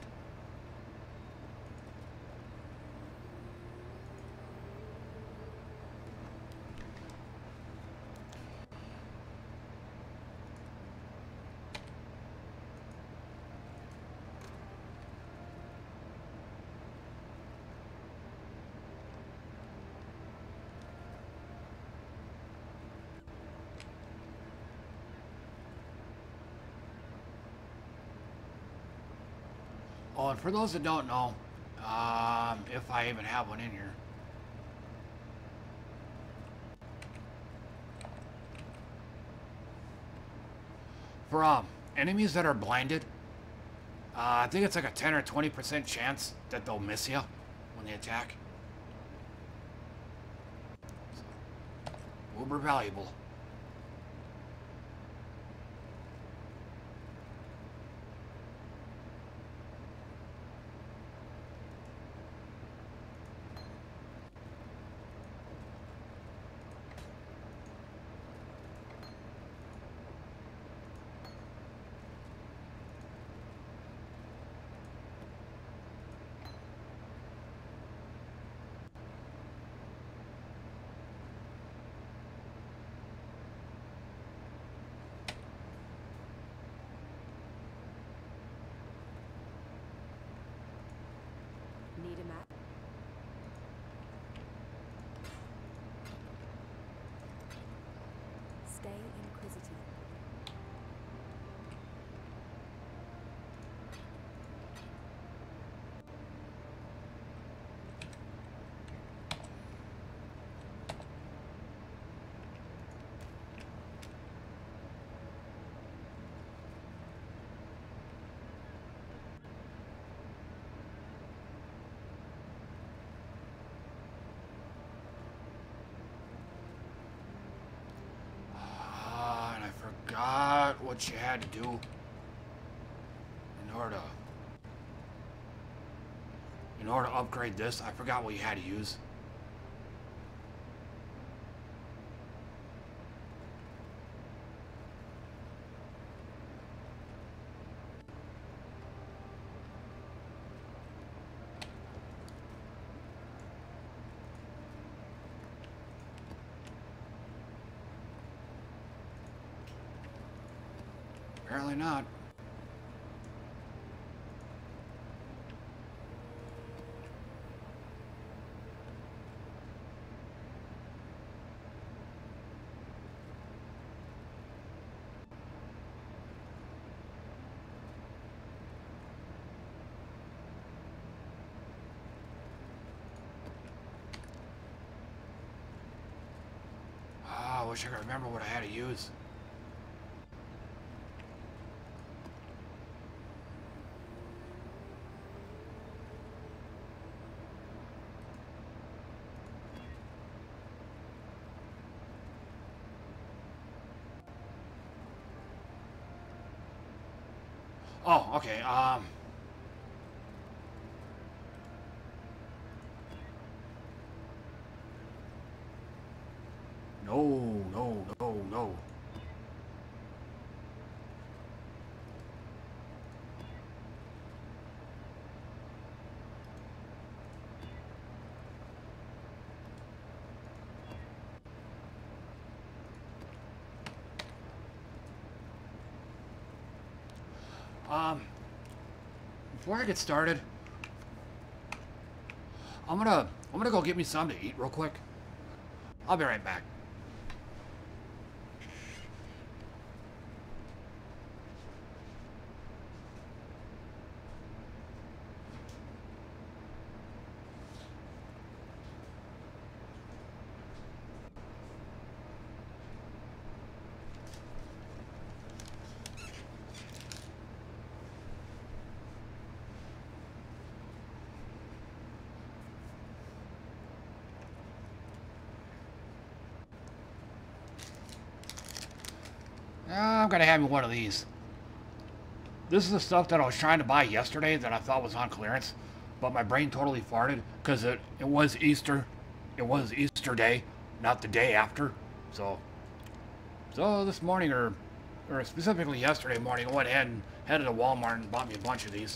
Oh, and for those that don't know, if I even have one in here. For enemies that are blinded, I think it's like a 10 or 20% chance that they'll miss you when they attack. So, uber valuable. Need a map? Stay inquisitive. And I forgot what you had to do in order to upgrade this. I forgot what you had to use. Apparently not. I wish I could remember what I had to use. Oh, okay. No, no, no, no. Before I get started, I'm gonna go get me something to eat real quick. I'll be right back. I'm gonna have me one of these. This is the stuff that I was trying to buy yesterday that I thought was on clearance, but my brain totally farted because it was Easter. It was Easter Day, not the day after. So this morning, or specifically yesterday morning, I went ahead and headed to Walmart and bought me a bunch of these.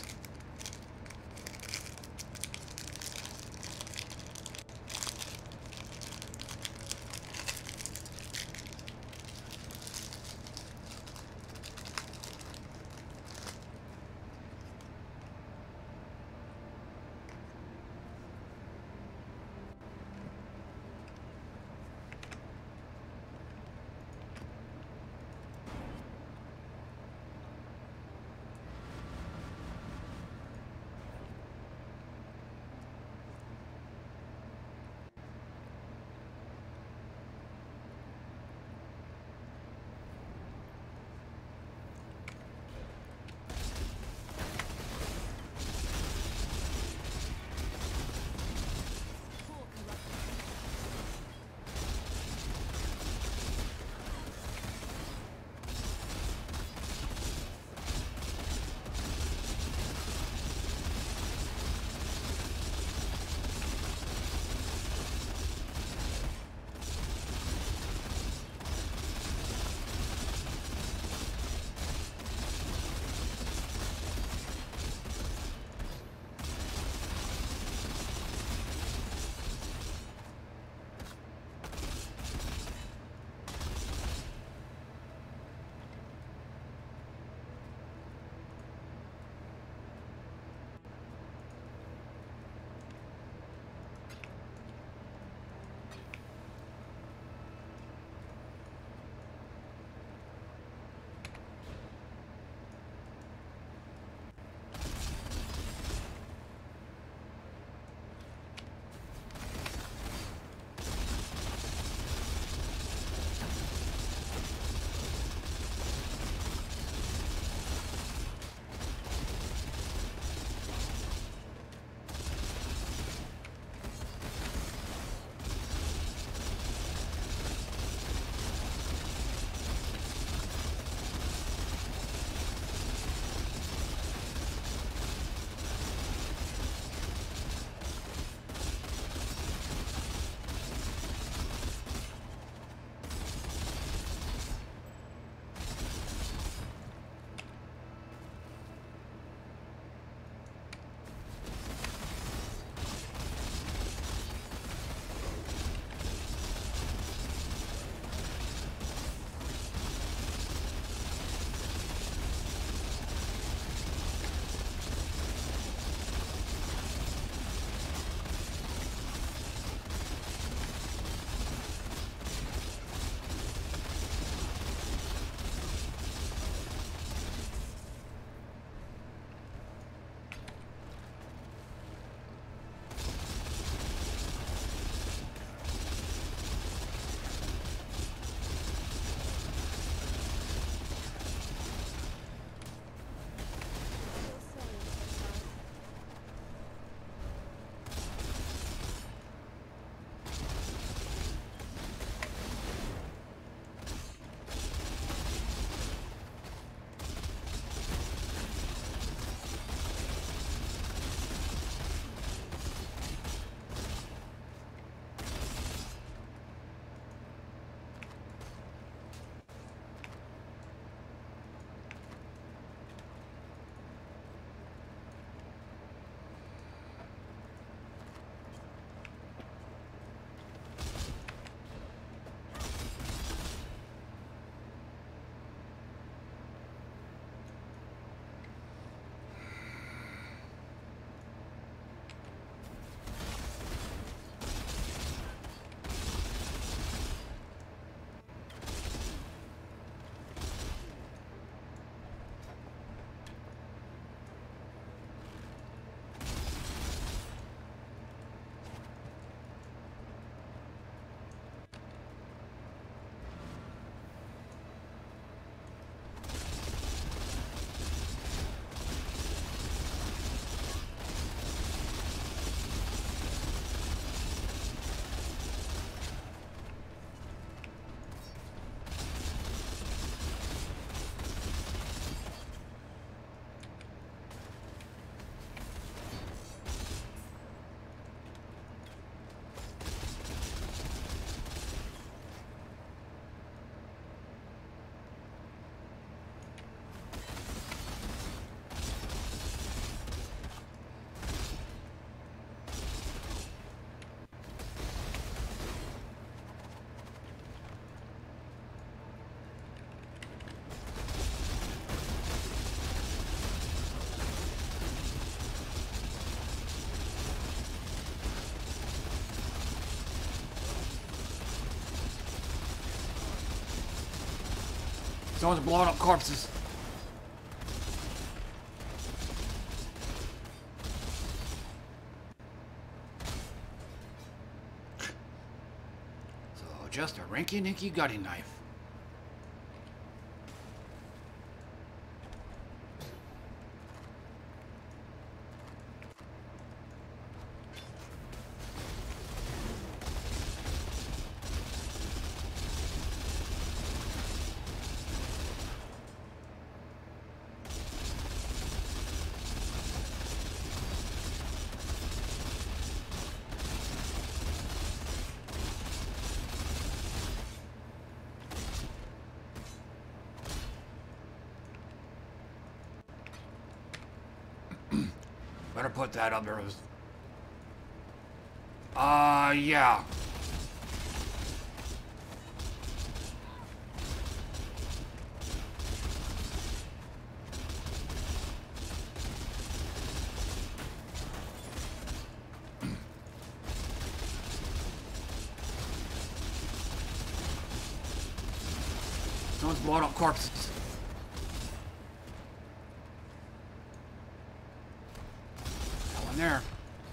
Someone's blowing up corpses. So just a rinky-dinky gutting knife. Better put that up there. Yeah. Someone's blowing up corpses. There.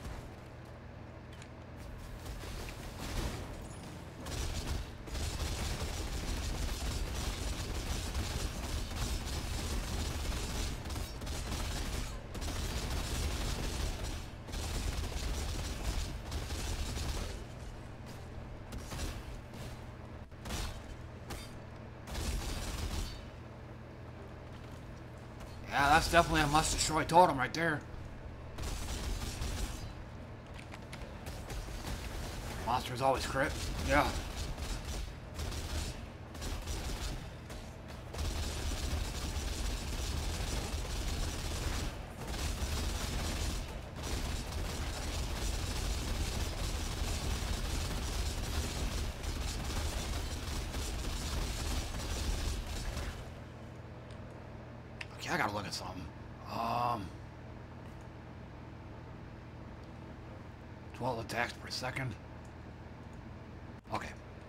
Yeah, that's definitely a must destroy totem right there. Monsters always crit. Yeah. Okay, I gotta look at something. 12 attacks per second. Okay.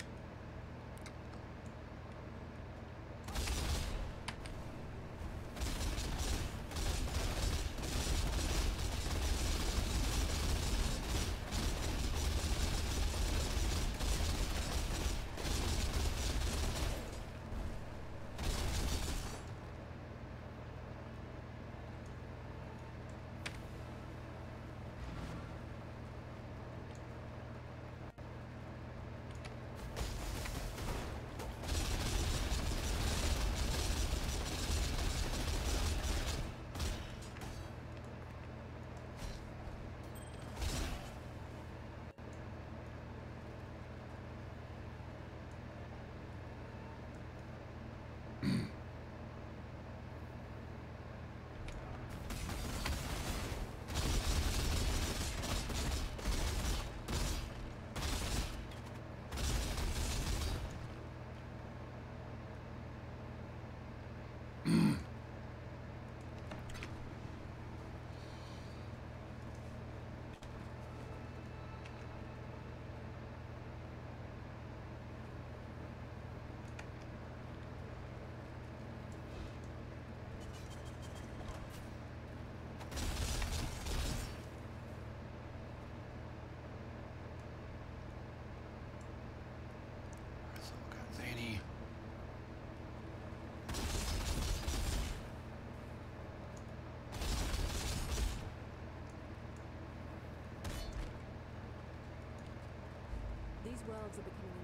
These worlds are becoming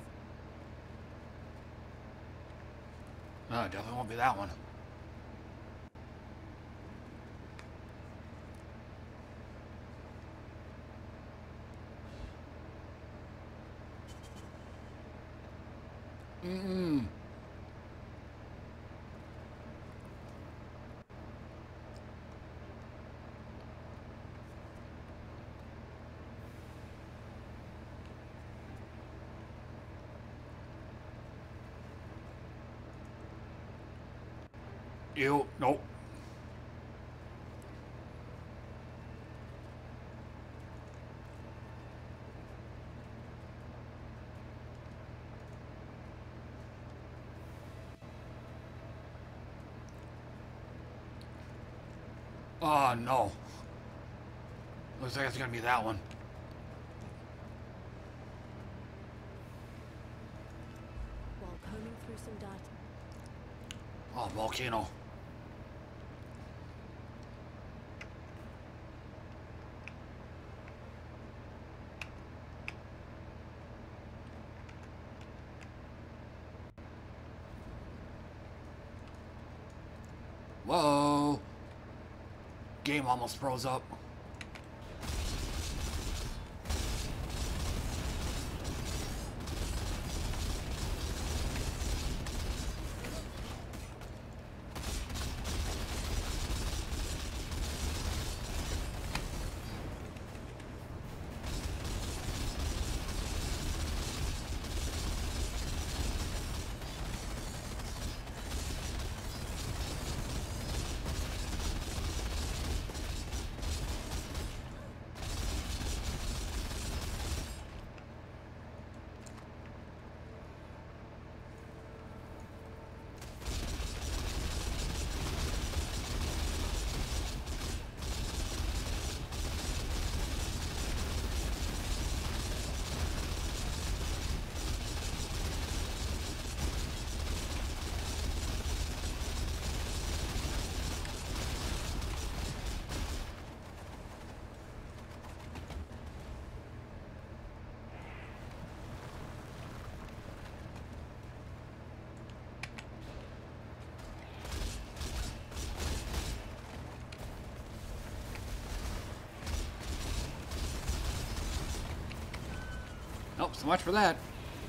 increasingly. No, it definitely won't be that one. Ew, nope. Oh, no. Looks like it's gonna be that one. While combing through some data. Oh, volcano. Whoa. Game almost froze up. Nope, so much for that.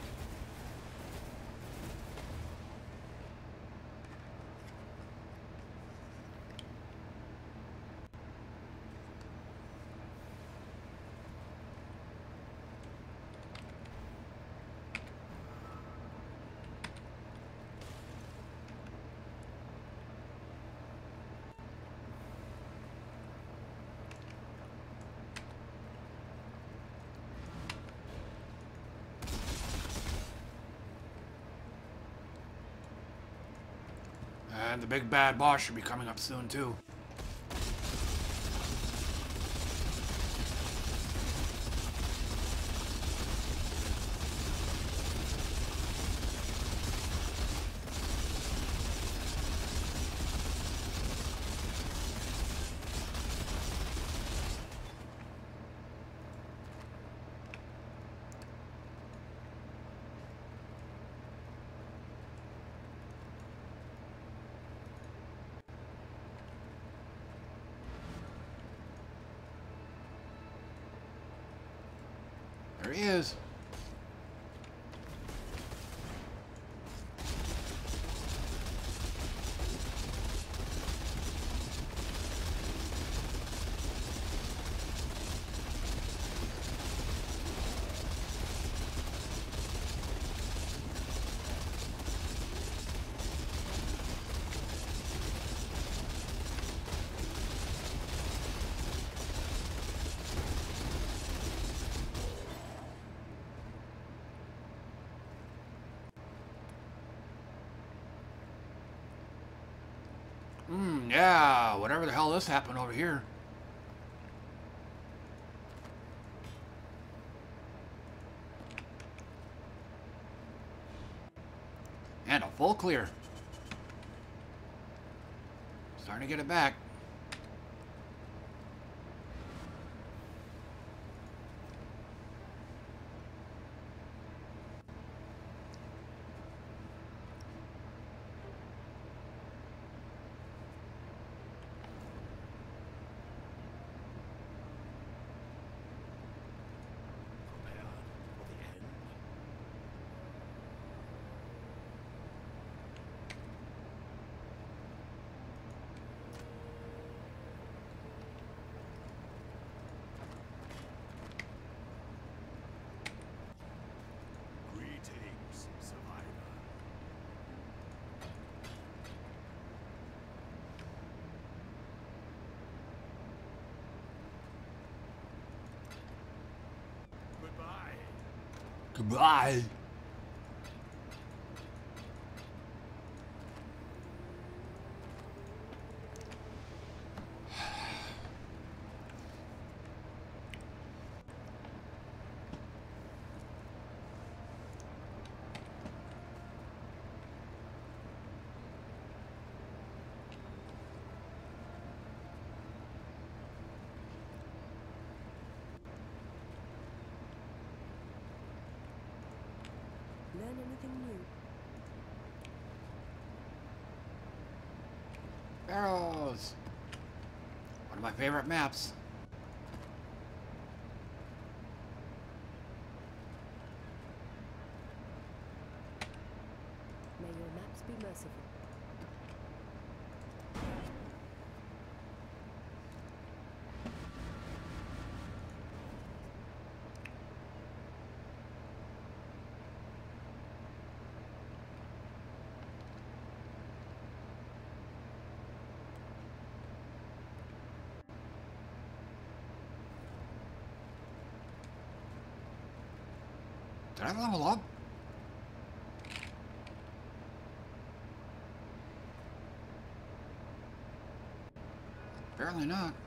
And the big bad boss should be coming up soon, too. There he is. Yeah, whatever the hell this happened over here. And a full clear. Starting to get it back. Goodbye. learn anything new? Barrows! One of my favorite maps. May your maps be merciful. Did I level up? Apparently not.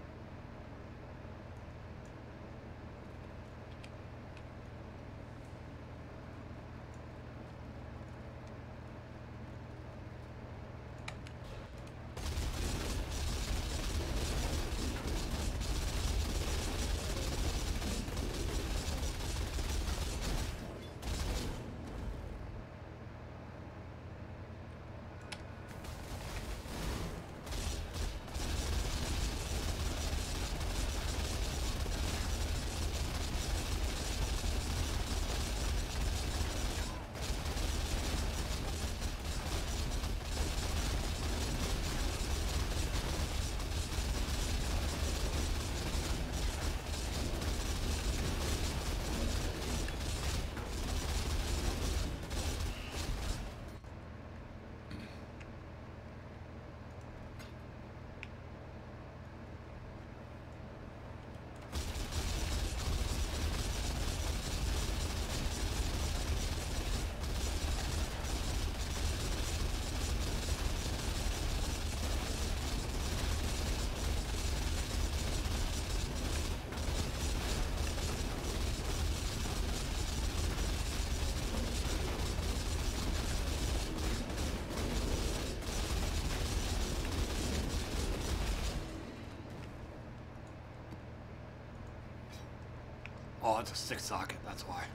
Oh, it's a 6-socket, that's why.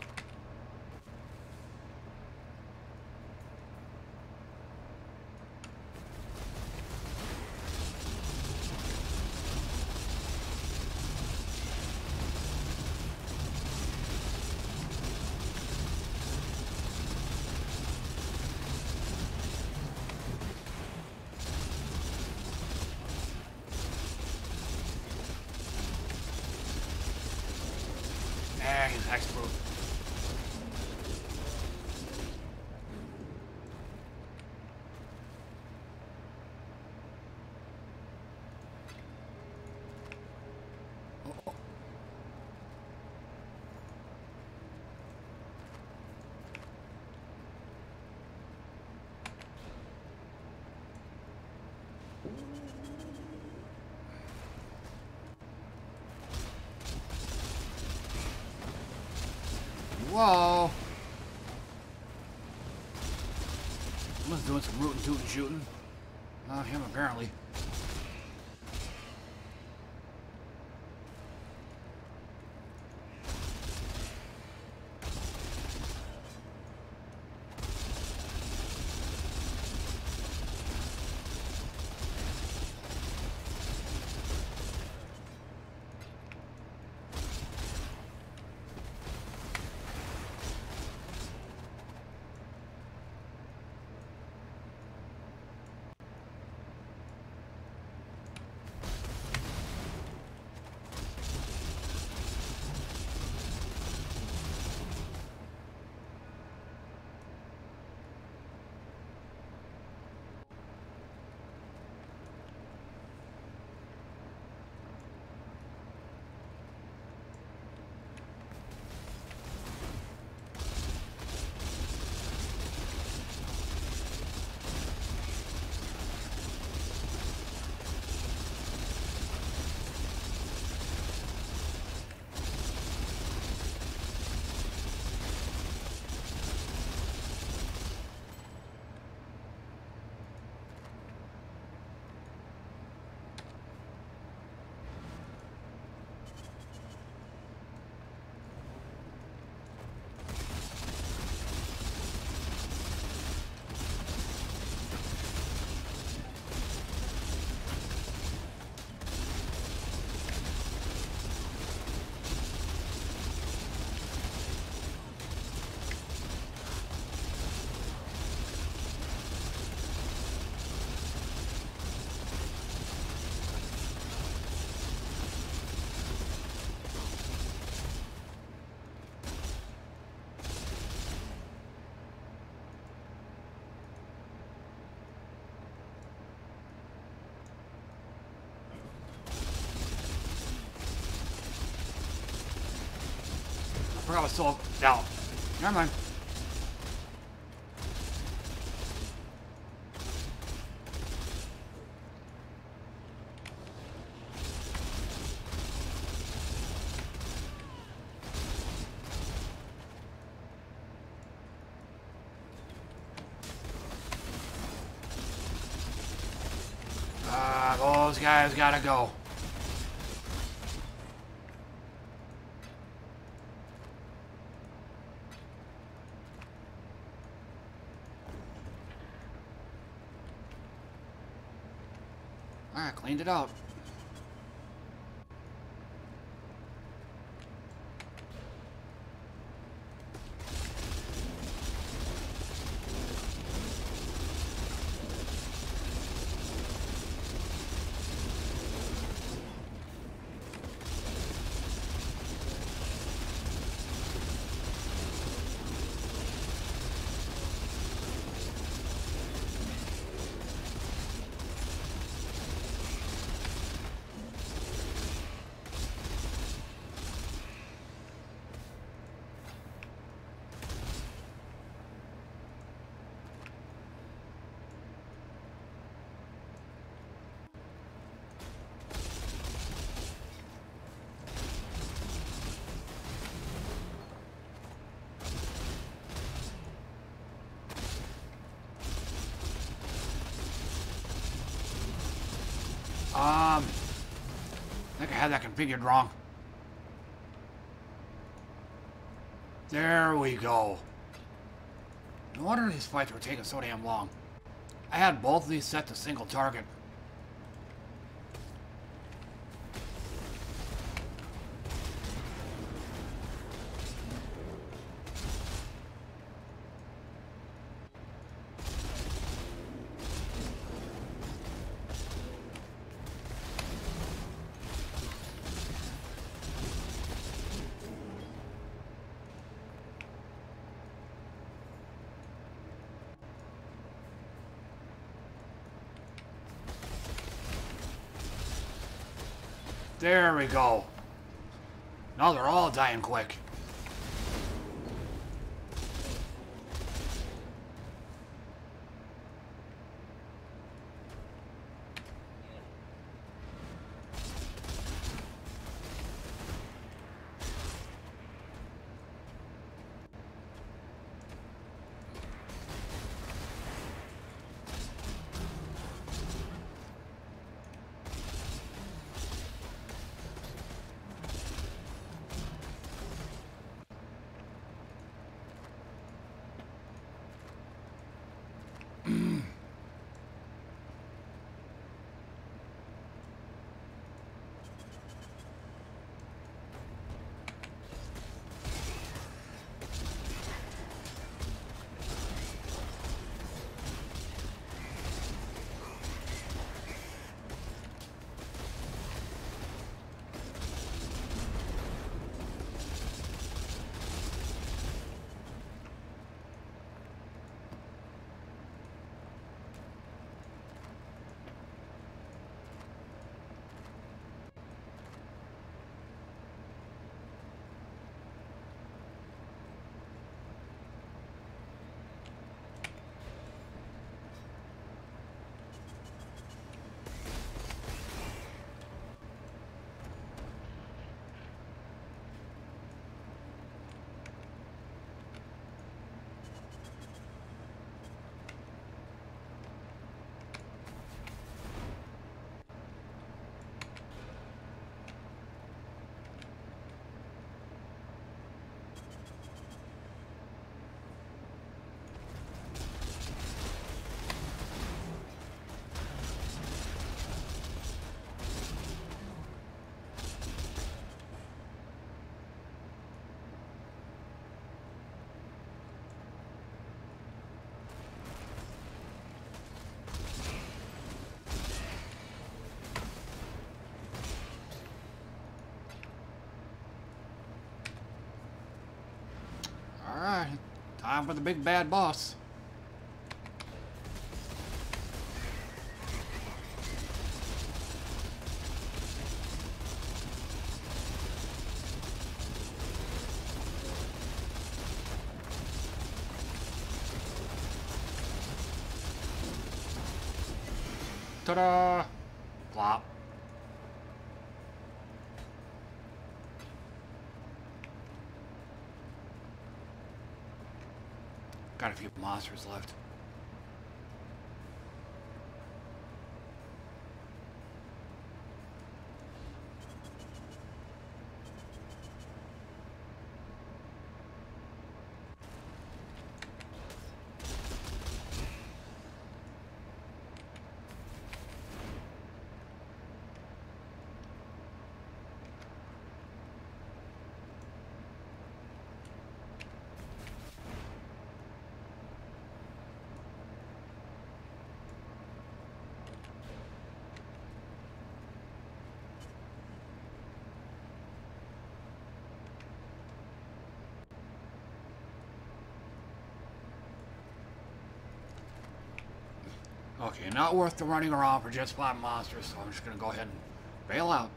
His hex move. Whoa! Someone's doing some rootin' tootin' shooting. Him apparently. forgot I was still down. Never mind. Those guys gotta go. Alright, cleaned it out. I think I had that configured wrong. There we go. No wonder these fights were taking so damn long. I had both of these set to single target. There we go. Now they're all dying quick. Alright, time for the big bad boss. Ta-da! Plop. Got a few monsters left. Okay, not worth the running around for just 5 monsters, so I'm just gonna go ahead and bail out.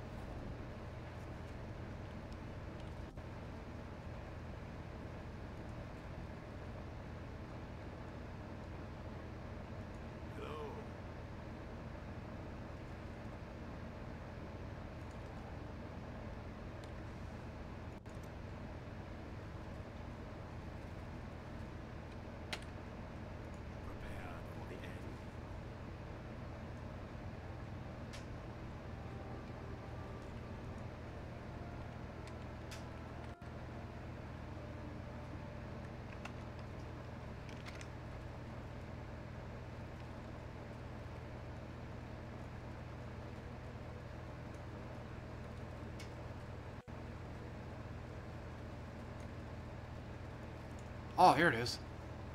Oh, here it is.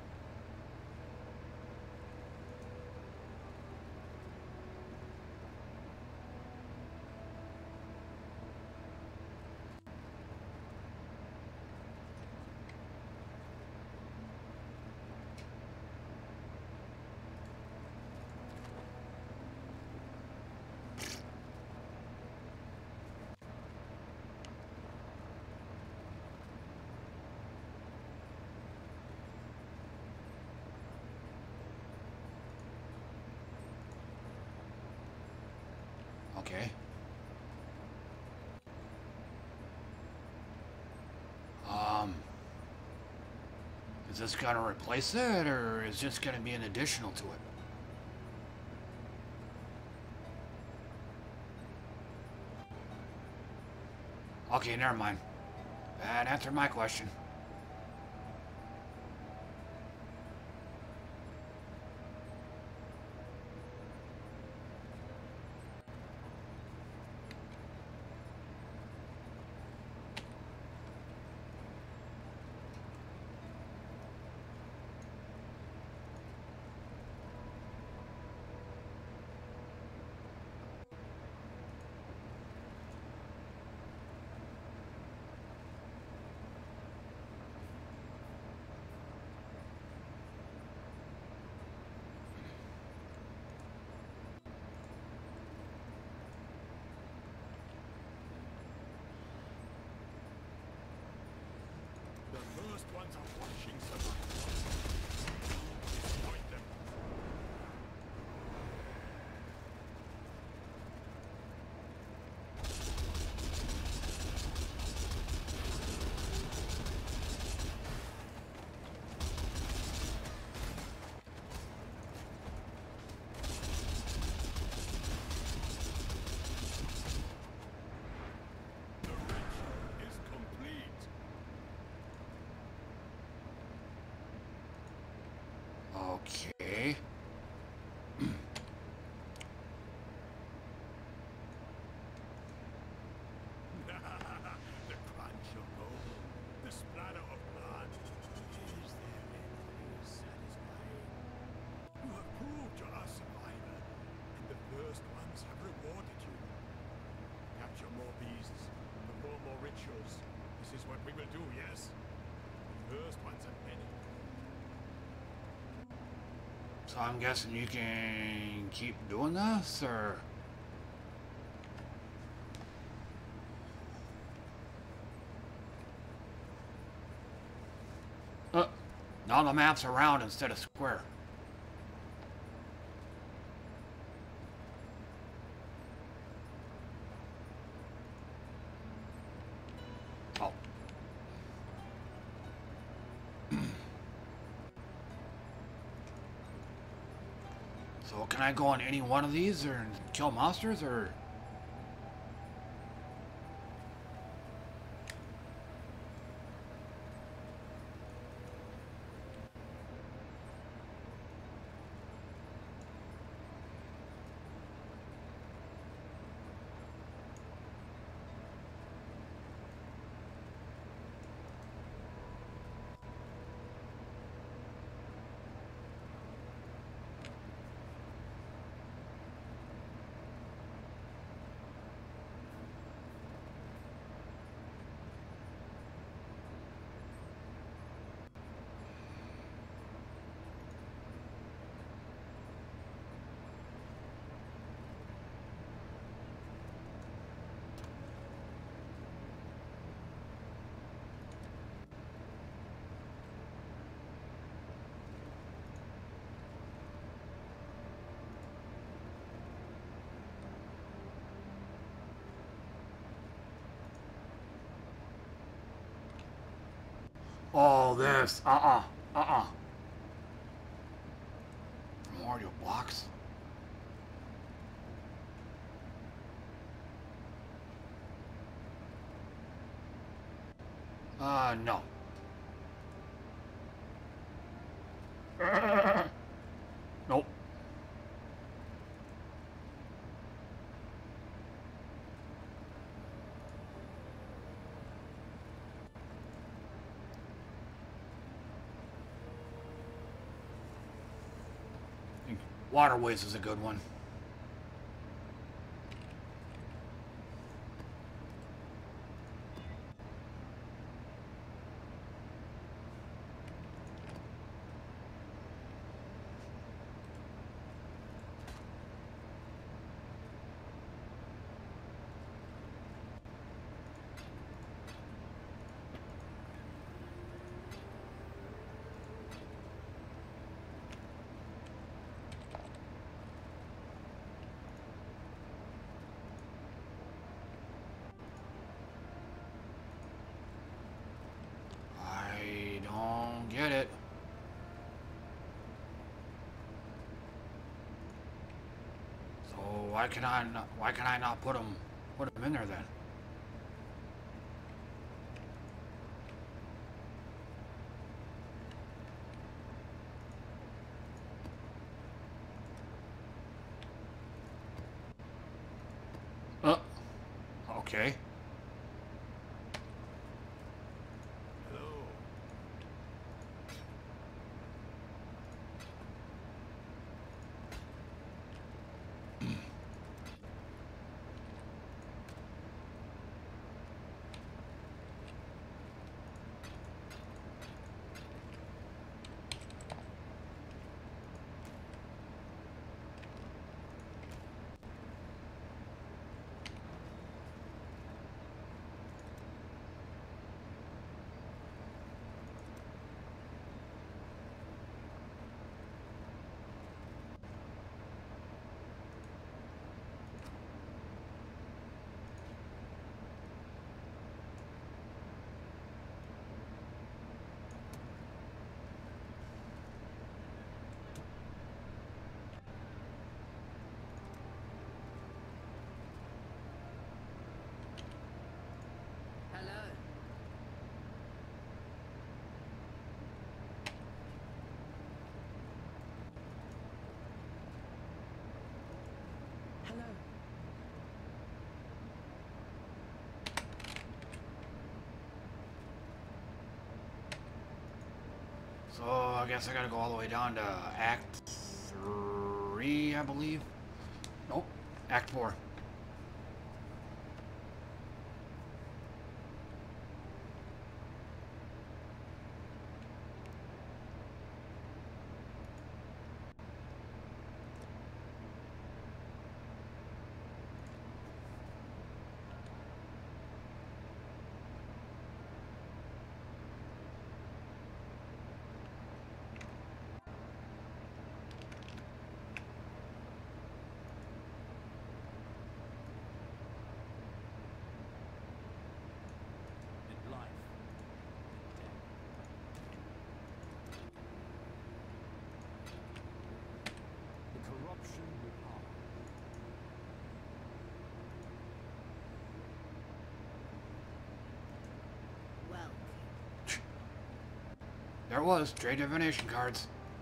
Okay. Is this gonna replace it, or is this gonna be an additional to it? Okay, never mind. That answered my question. Ones are watching survivors. Point them. The ritual is complete. Okay. The crunch of bone, the splatter of blood. Is there anything satisfying? You have proved you're a survivor, and the first ones have rewarded you. Capture more beasts, perform more rituals. This is what we will do, yes? The first ones have many. So I'm guessing you can keep doing this, or? Now the map's around instead of square. So can I go on any one of these or kill monsters or? Oh, this. Memorial blocks. No. Nope. Waterways is a good one. I don't get it. So why can I not put them in there then? Okay. Hello. Hello. So I guess I gotta go all the way down to Act 3, I believe. Nope, Act 4. There it was. Trade divination cards.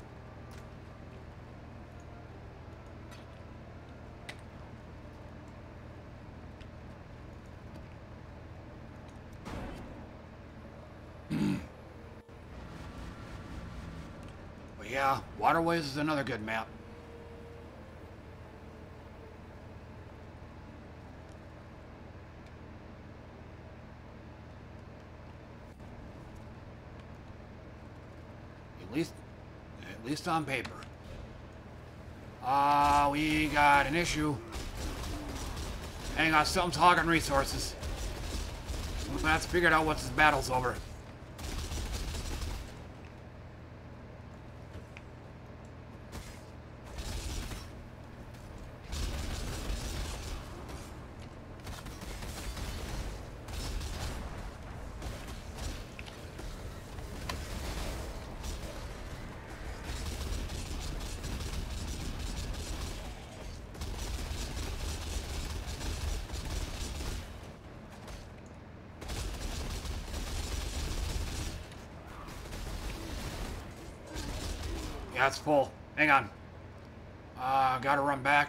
But yeah, Waterways is another good map. At least on paper. We got an issue. Hang on, something's hogging resources. Let's figure out what this battle's over. Yeah, it's full. Hang on. Gotta run back.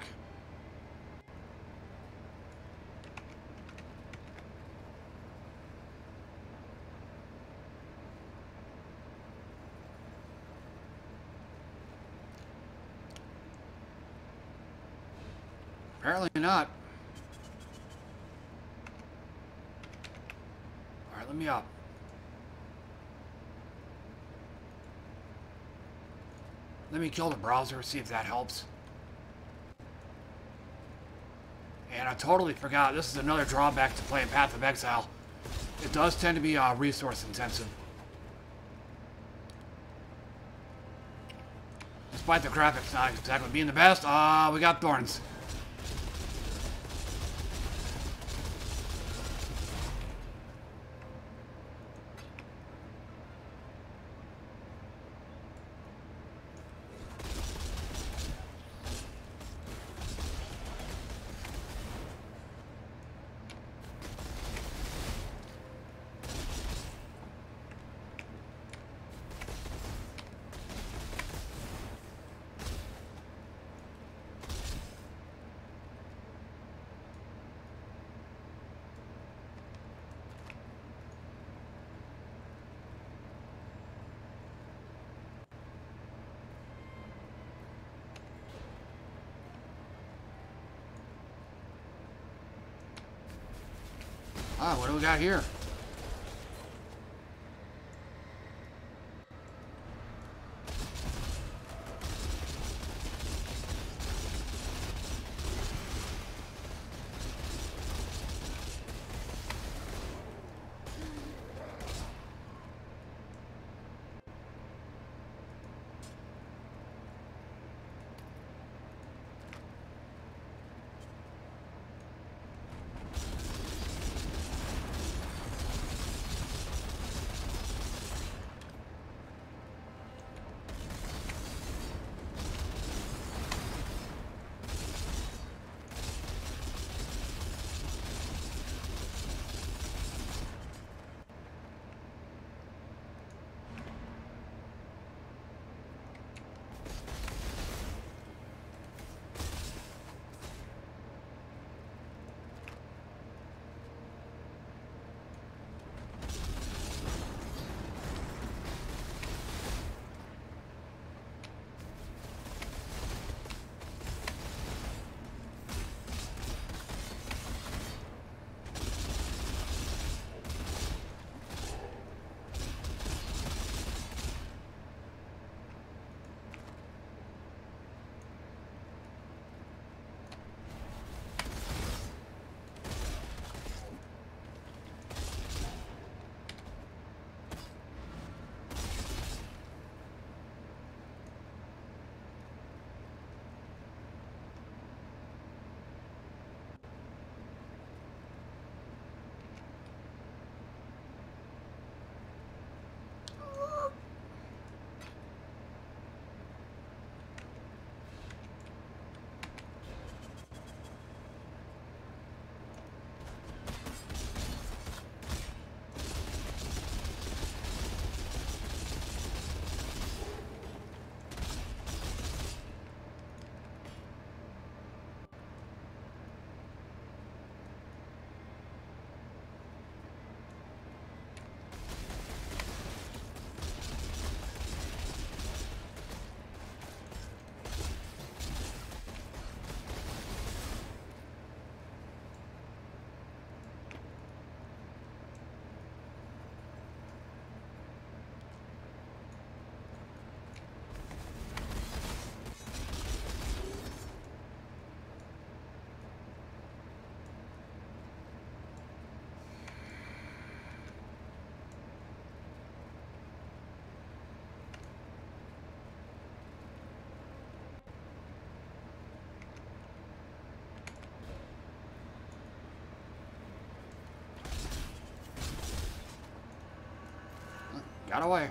Apparently not. Alright, let me up. Let me kill the browser, see if that helps. And I totally forgot, this is another drawback to playing Path of Exile. It does tend to be resource intensive. Despite the graphics not exactly being the best, we got thorns. What do we got here? Got away.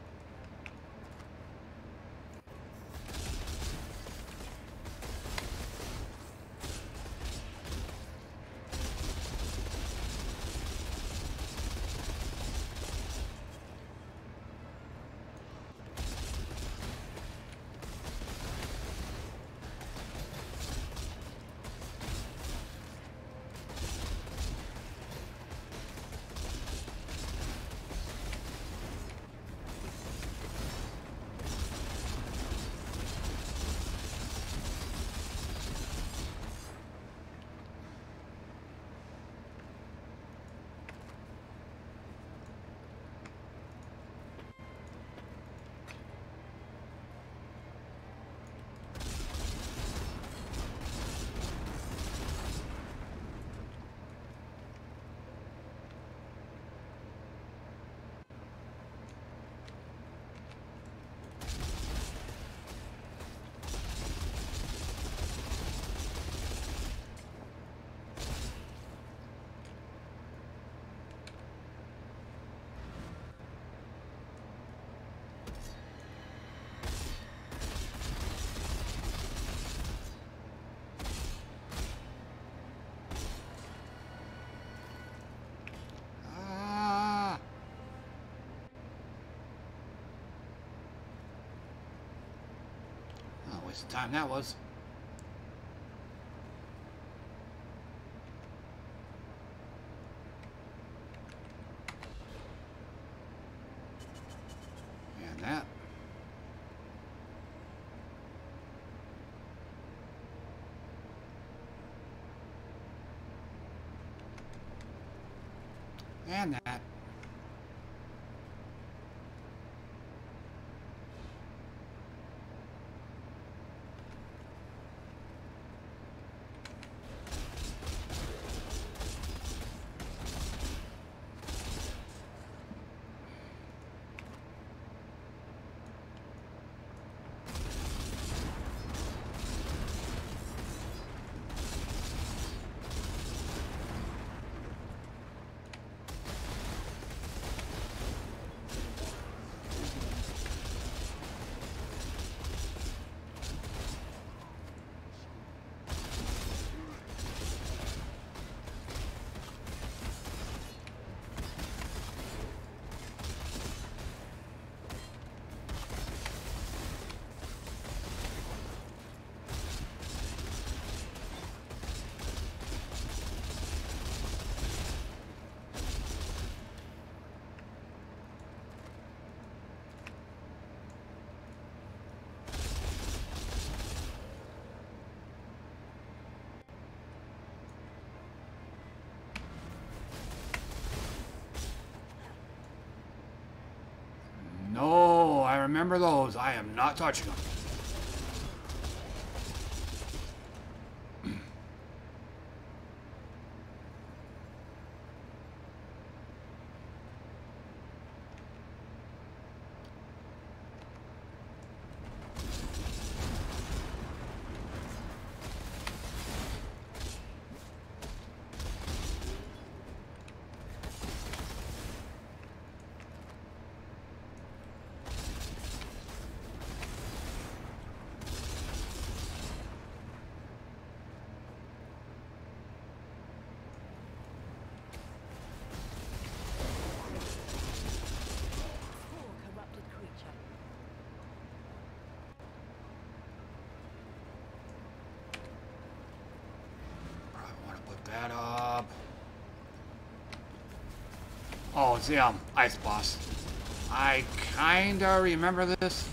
Waste of time that was. And that. And that. No, I remember those. I am not touching them. That up. Oh, it's the ice boss. I kinda remember this.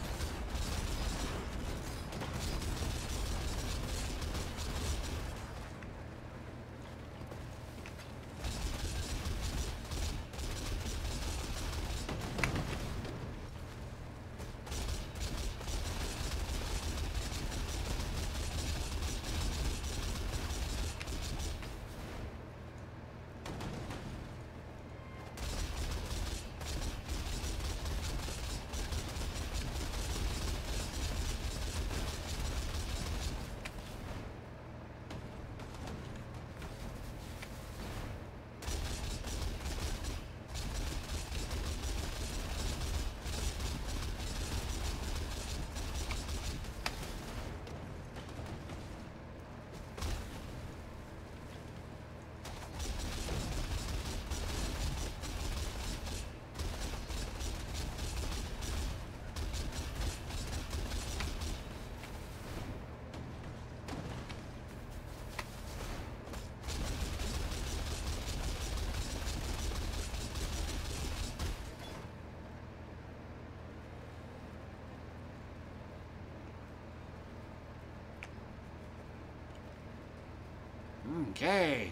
Okay.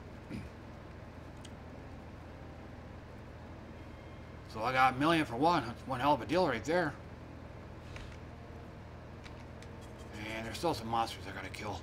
So I got a million for one. That's one hell of a deal right there. And there's still some monsters I gotta kill.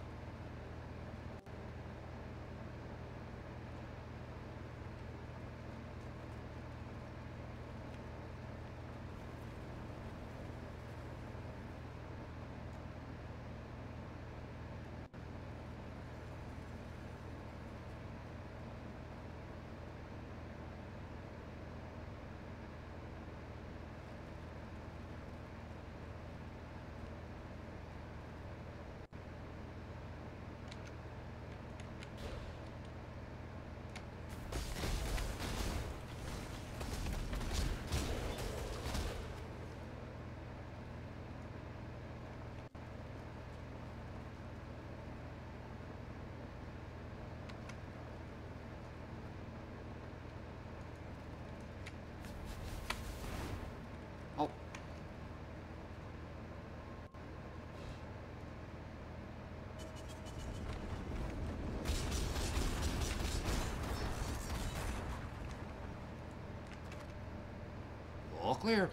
Oh. All clear.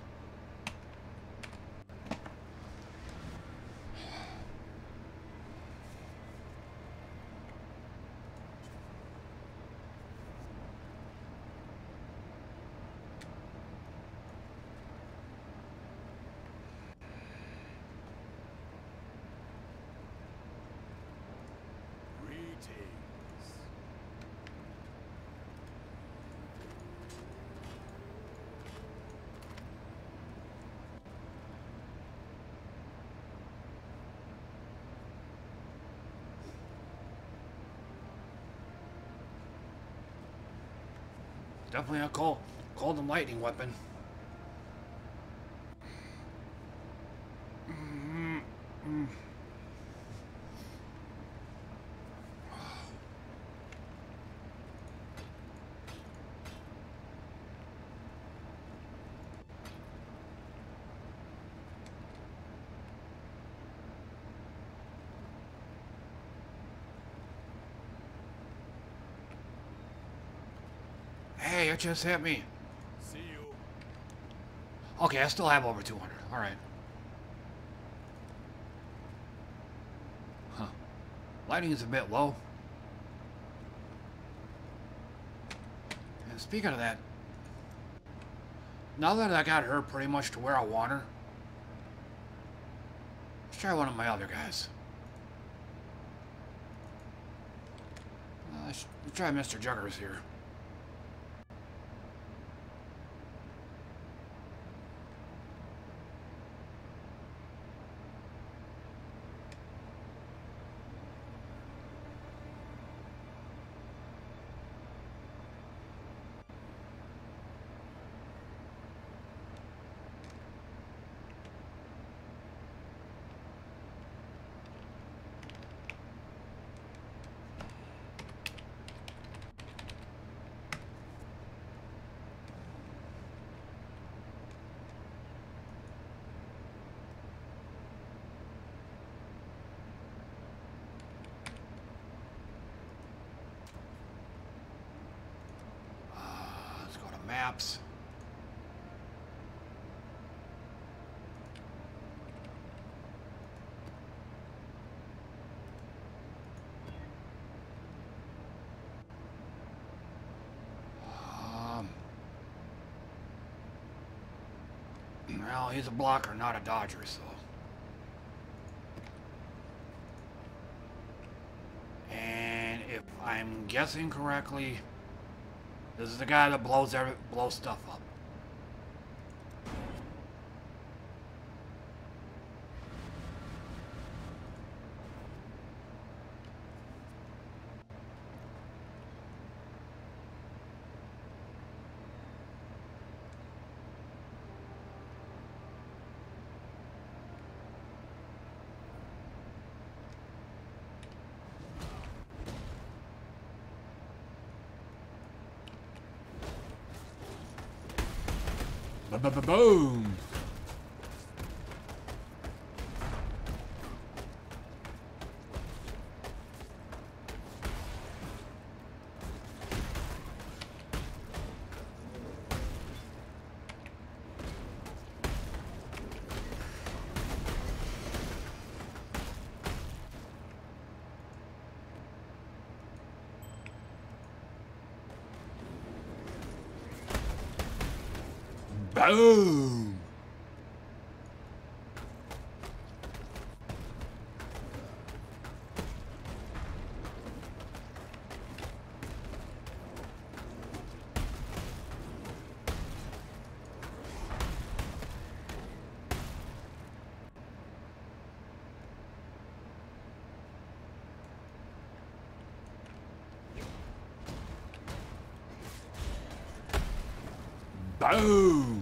Definitely a cold and lightning weapon. Hey, it just hit me. See you. Okay, I still have over 200. All right. Huh. Lighting is a bit low. And speaking of that, now that I got her pretty much to where I want her, let's try one of my other guys. Let's try Mr. Juggers here. Maps. Well, he's a blocker, not a dodger, so. And if I'm guessing correctly, this is the guy that blows stuff up. Boom! Boom! Boom!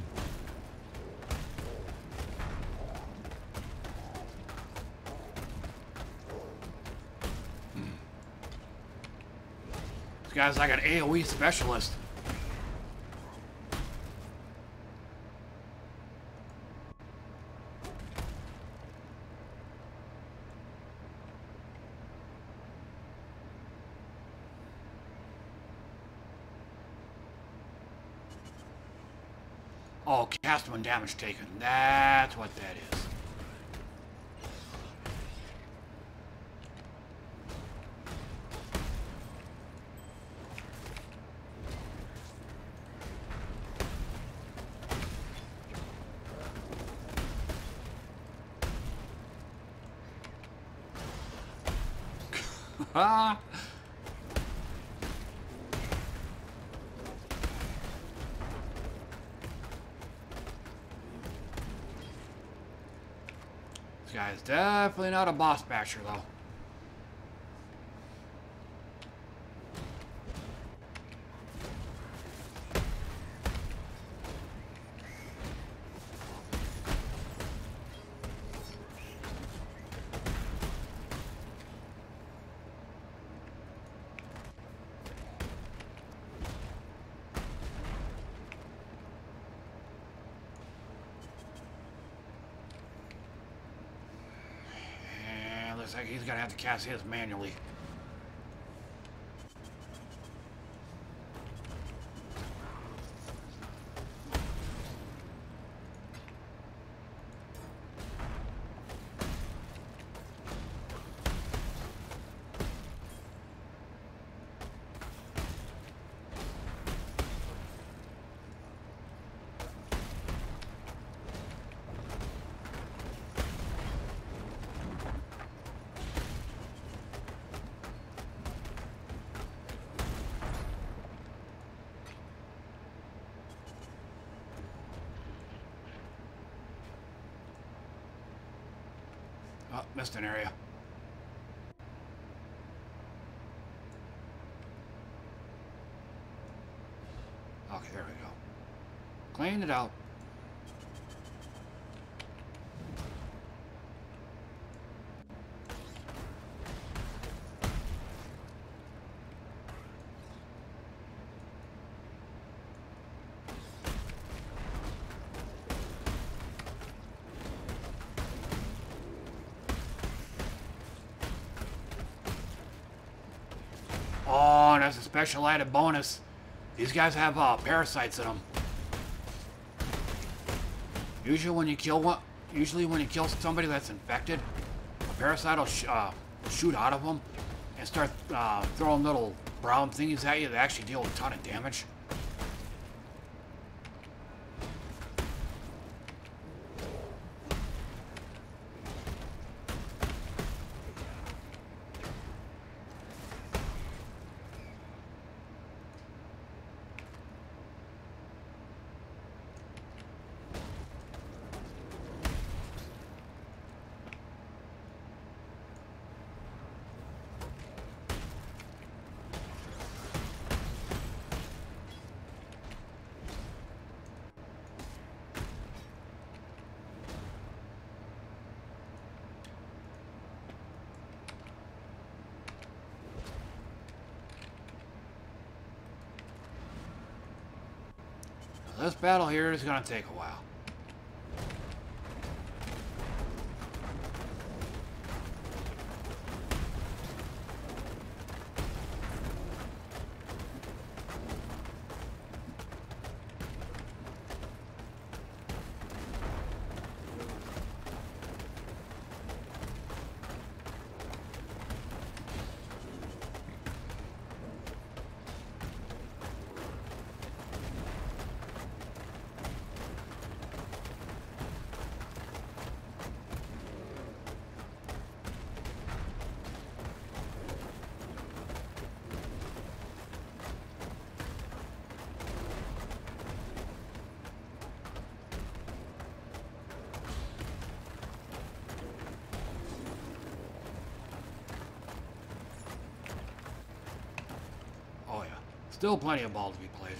This guy's like an AoE specialist. Oh, cast when damage taken. That's what that is. Ah! This guy's definitely not a boss basher, though. Looks like he's gonna have to cast his manually. Oh, missed an area. Okay, there we go. Cleaned it out. Oh, and that's a special added bonus. These guys have parasites in them. Usually when you kill somebody that's infected, a parasite will shoot out of them and start throwing little brown thingies at you that actually deal a ton of damage. This battle here is going to take a while. Still plenty of ball to be played.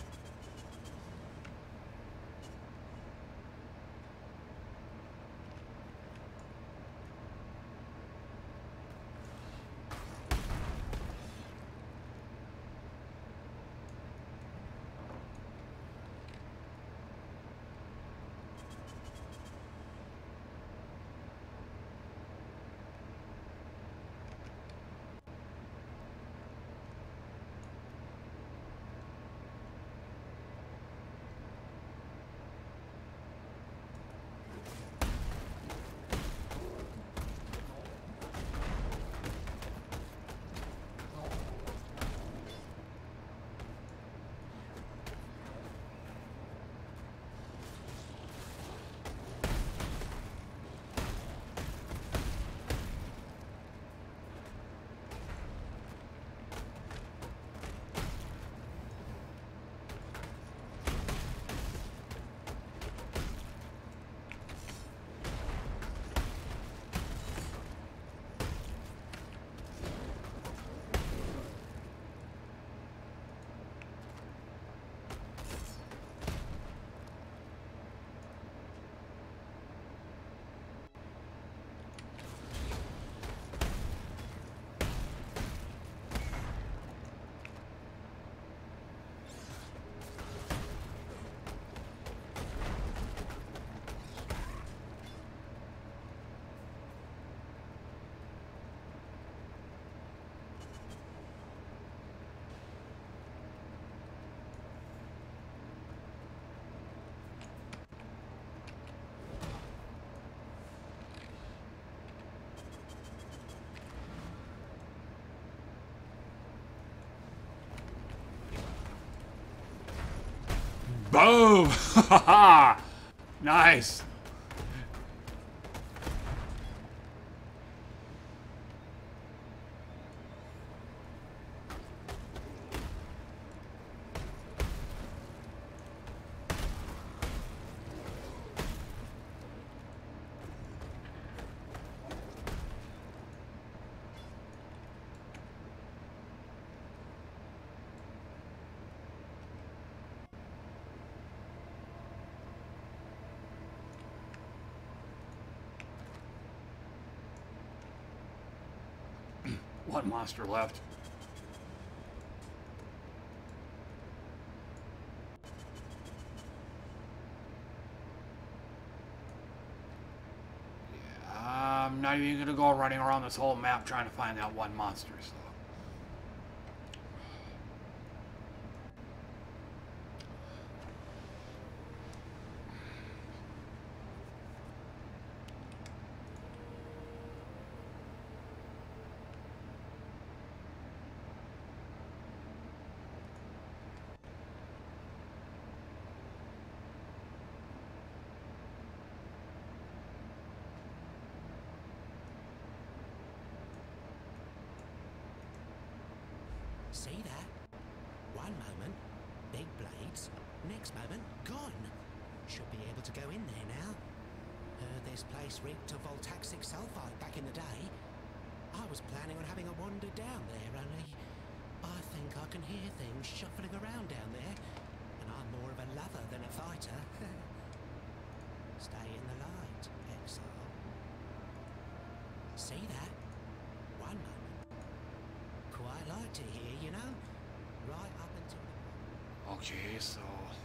Boom! Nice. One monster left. Yeah, I'm not even gonna go running around this whole map trying to find that one monster, so. See that? One moment, big blades. Next moment, gone. Should be able to go in there now. Heard this place reeked of voltaxic sulfide back in the day. I was planning on having a wander down there, only I think I can hear things shuffling around down there, and I'm more of a lover than a fighter. Stay in the light, exile. See that? One moment. Quite like to hear, you know? Right up until... Okay, so...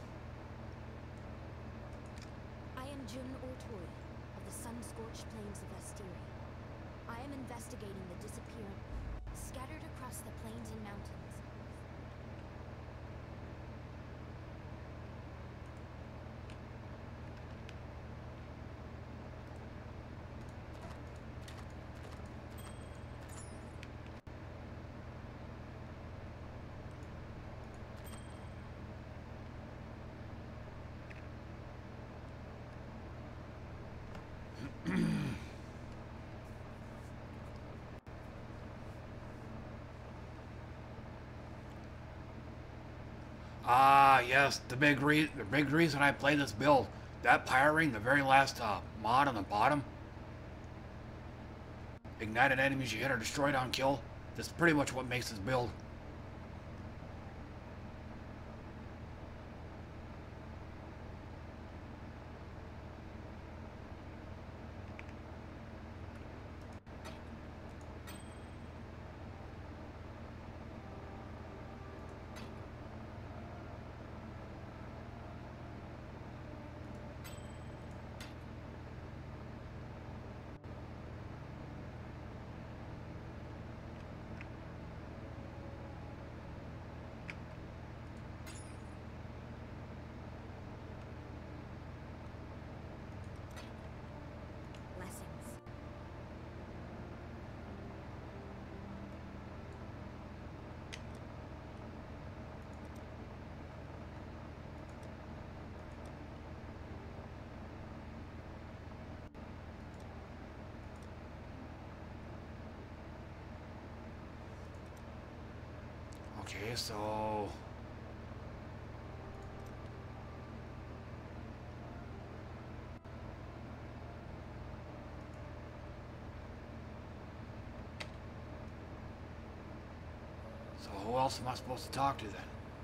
I am Jun Ortori of the sun-scorched plains of Asteria. I am investigating the disappearance scattered across the plains and mountains. Ah, yes, the big reason I play this build. That Pyre Ring, the very last mod on the bottom. Ignited enemies you hit or destroyed on kill. That's pretty much what makes this build. Okay, so... So who else am I supposed to talk to then?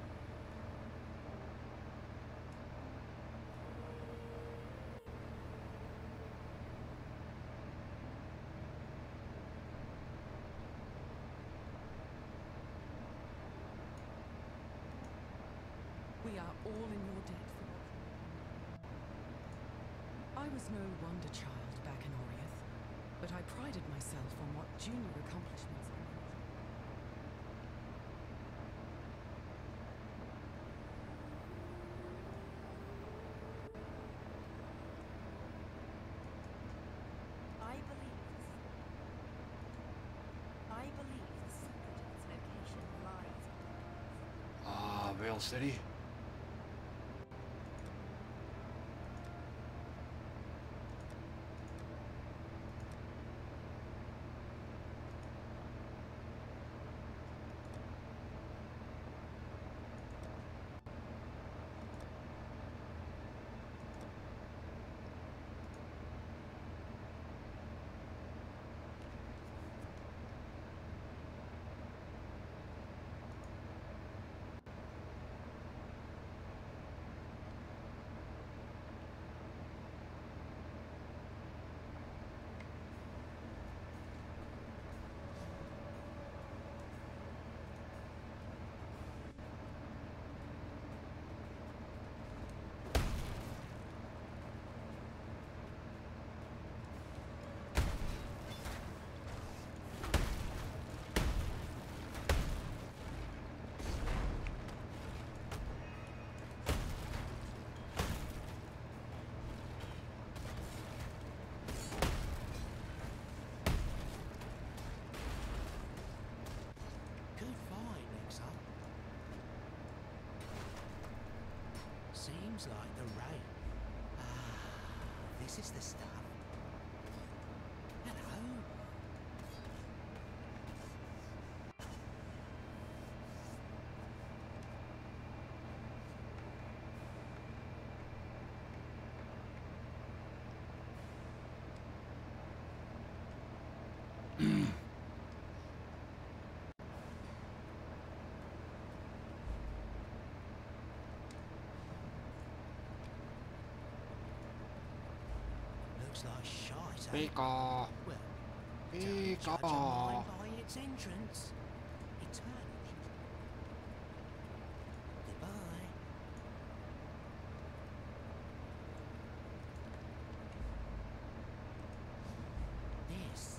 We are all in your debt for what... I was no wonder child back in Oriath, but I prided myself on what junior accomplishments I made. I believe the secret of its location lies. Vale City? Good fight, Exile. Seems like the rain. This is the stuff. Hello. Looks like shite, eh? Pika! Well, don't judge a Pika! mind by its entrance. Eternal. Goodbye. This is...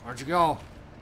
Where'd you go?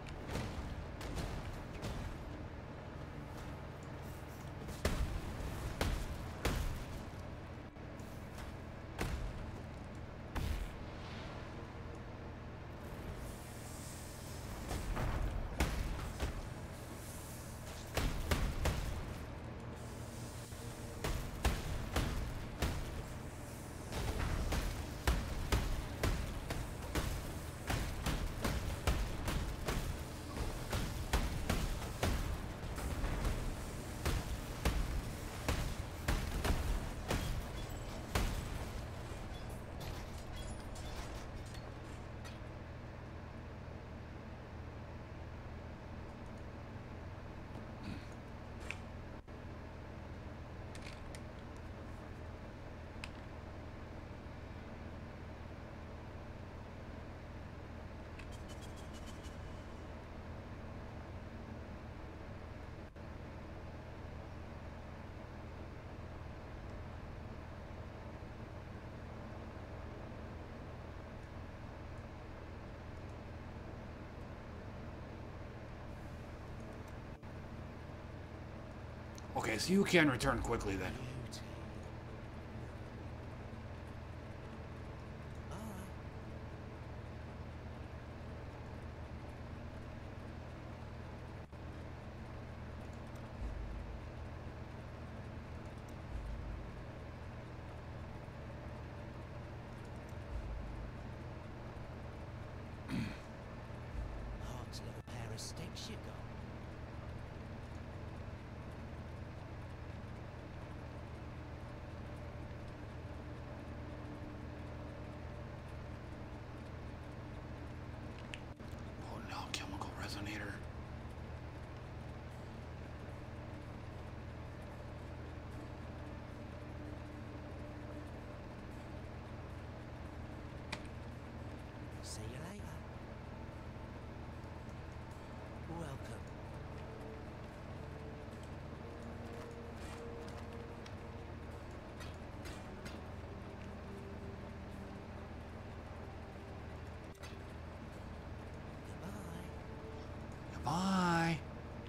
Okay, so you can return quickly then. Hot little pair of sticks you got. Oh no, chemical resonator. See you later. Welcome. Goodbye. Goodbye.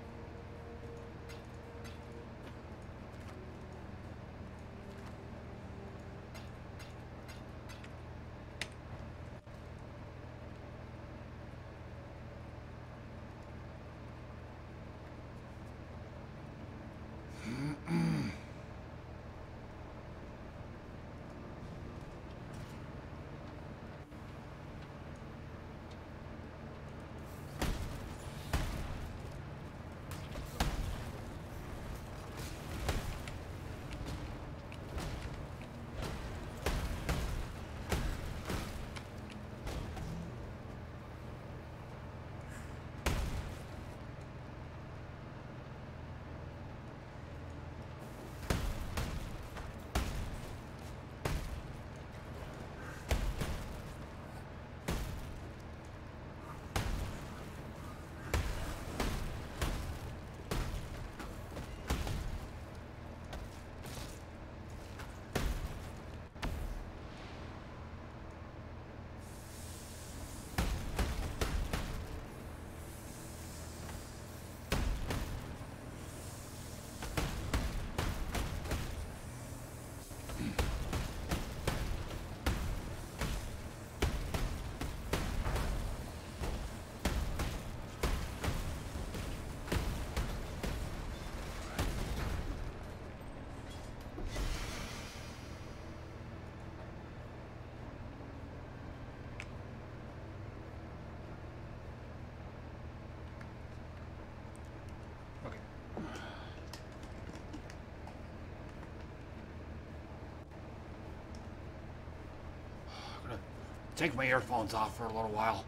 Take my earphones off for a little while.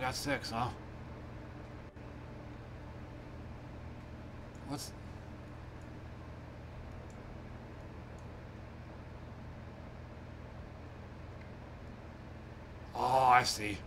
got 6, huh? What's... Oh, I see.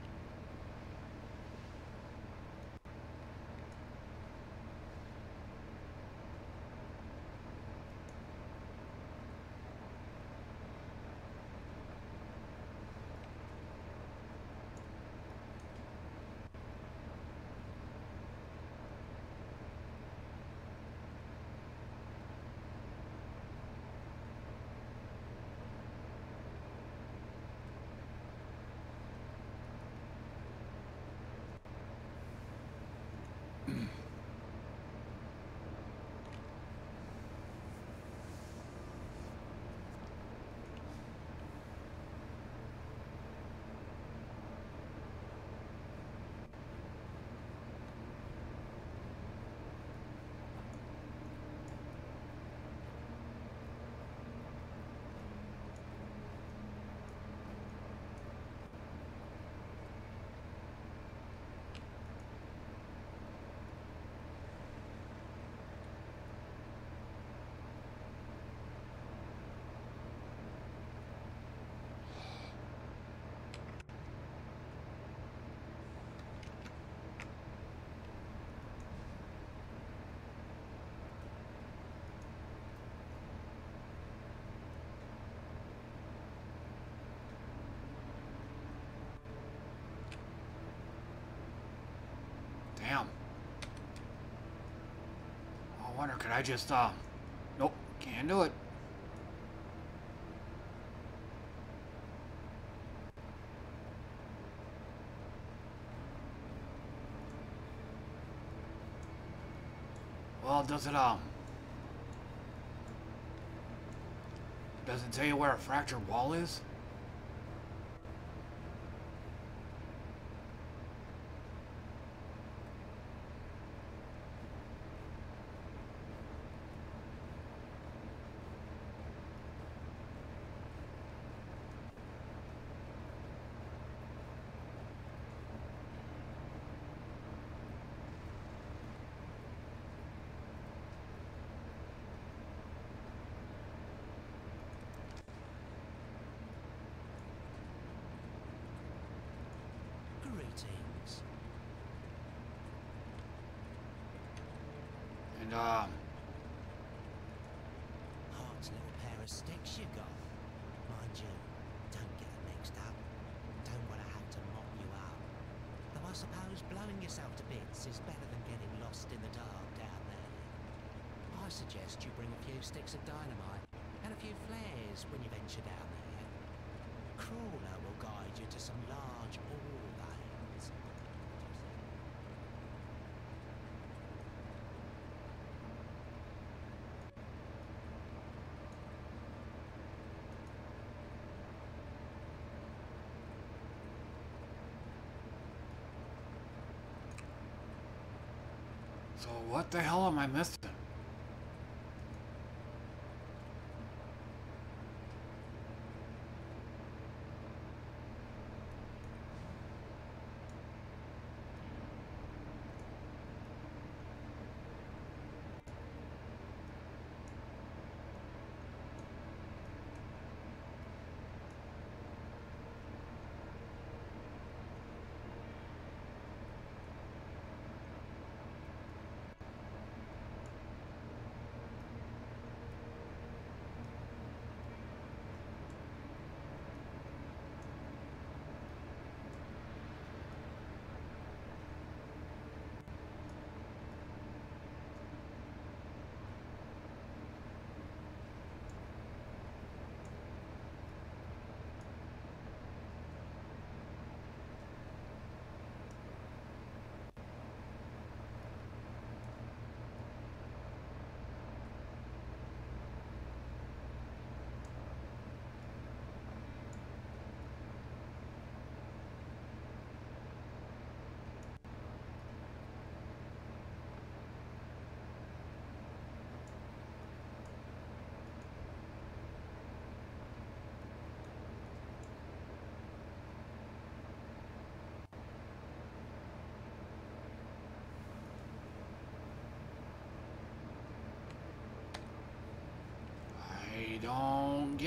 Damn. I wonder, could I just, nope, can't do it. Well, does it tell you where a fractured wall is? Greetings. And, Hot little pair of sticks you got. Mind you, don't get them mixed up. Don't want to have to mop you up. Though I suppose blowing yourself to bits is better than getting lost in the dark down there. I suggest you bring a few sticks of dynamite and a few flares when you venture down there. Crawler will guide you to some large ore veins. so what the hell am I missing?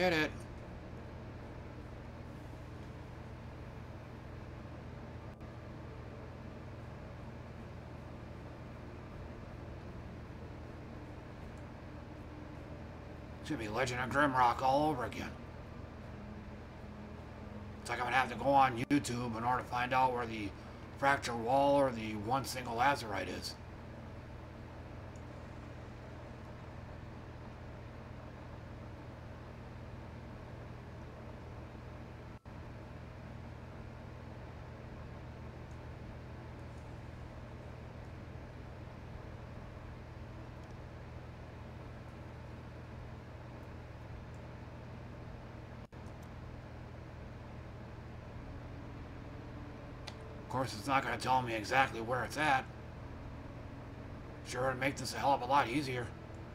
get it. It's gonna be Legend of Grimrock all over again. It's like I'm gonna have to go on YouTube in order to find out where the fractured wall or the one single lazarite is. Of course, it's not going to tell me exactly where it's at. Sure, it'd make this a hell of a lot easier.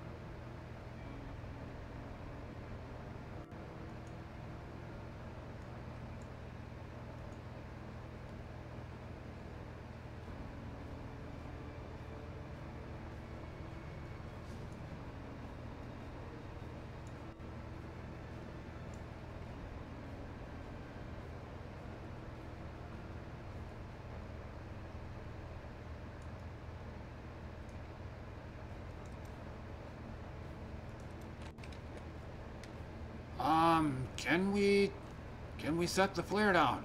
Can we set the flare down?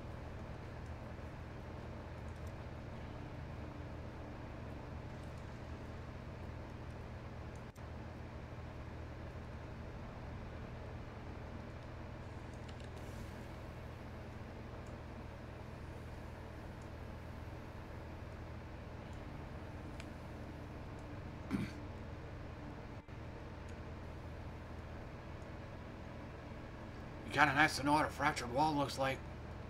Kind of nice to know what a fractured wall looks like.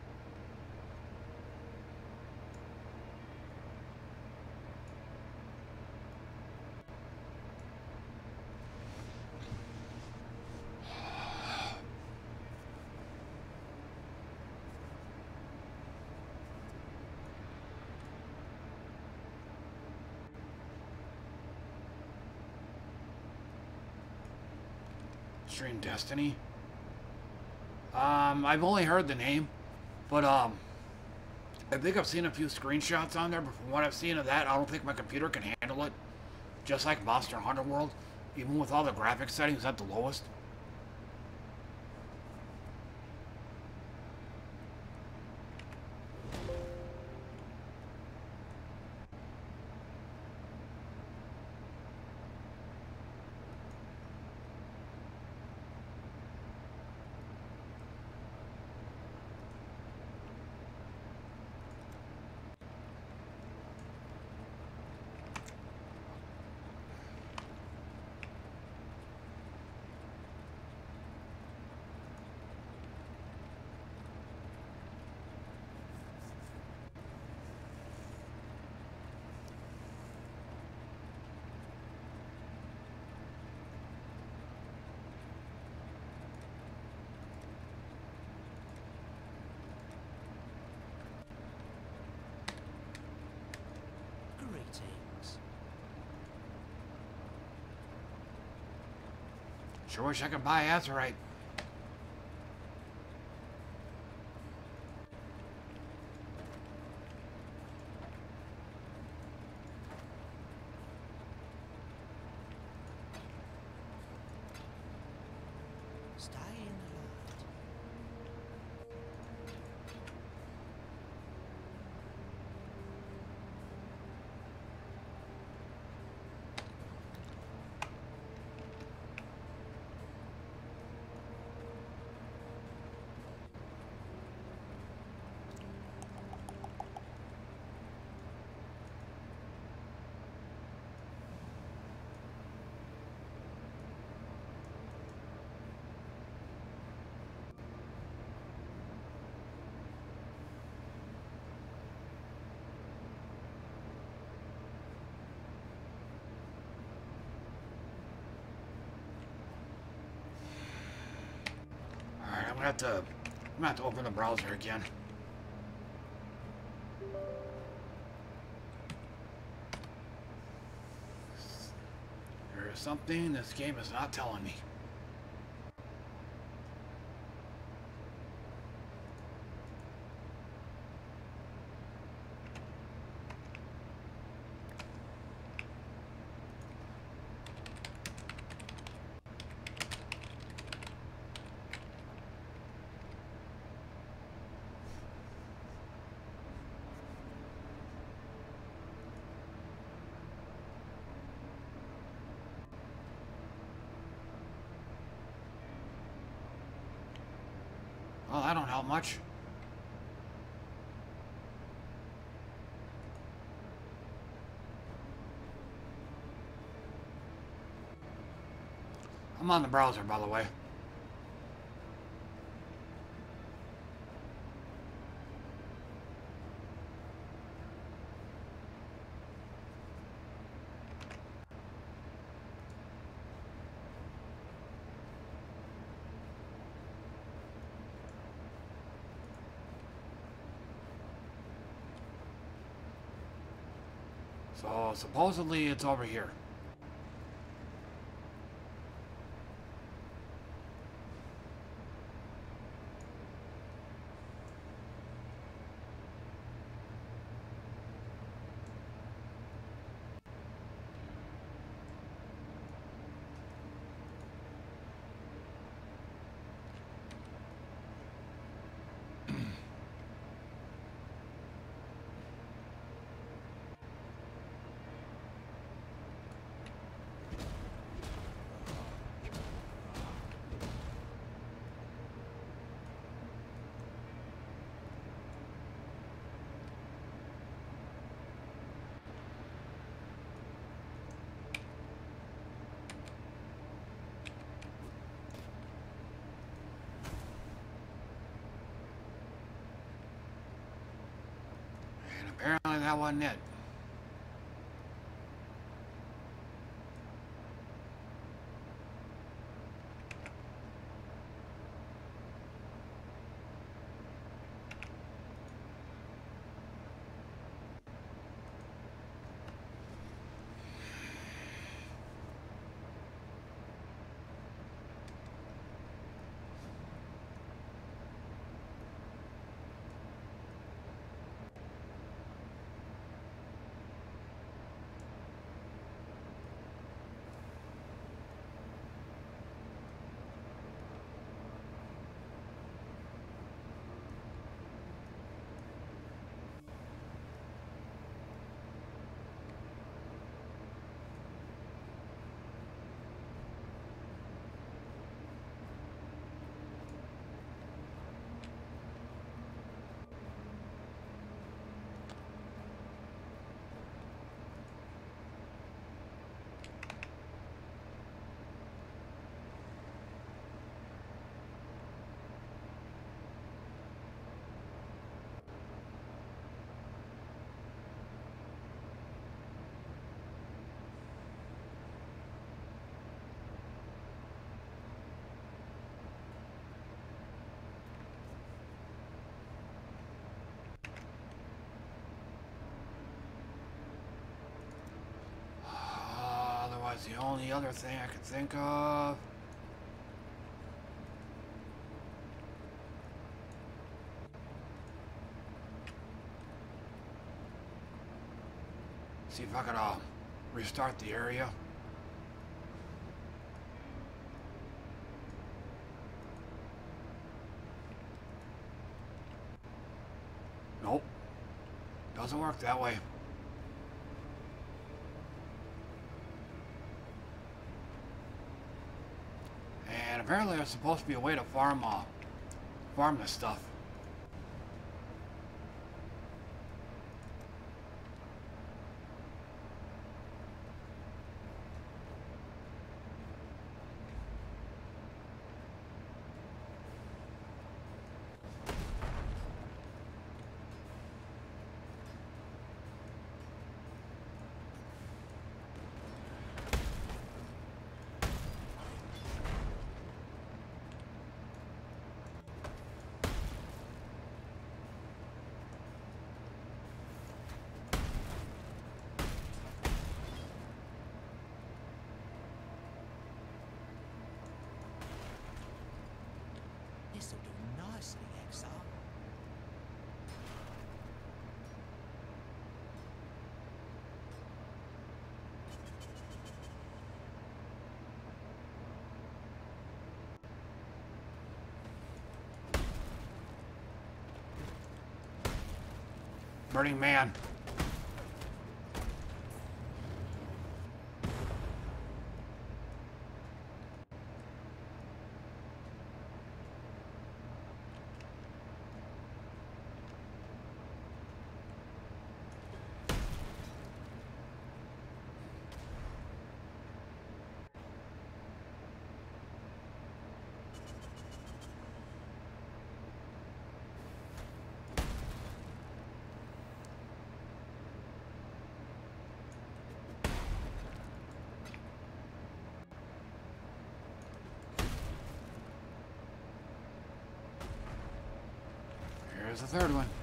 Extreme Destiny. I've only heard the name, but I think I've seen a few screenshots on there, but from what I've seen of that, I don't think my computer can handle it. Just like Monster Hunter World, even with all the graphics settings at the lowest. Sure wish I could buy Azurite. Stay in the light. I'm gonna have to open the browser again. There is something this game is not telling me. Well, that don't help much. I'm on the browser, by the way. So supposedly it's over here. Apparently that wasn't it. Otherwise, the only other thing I could think of. See if I could restart the area. Nope. Doesn't work that way. And apparently there's supposed to be a way to farm this stuff. This'll do nicely, Exile. Burning Man. There's the third one.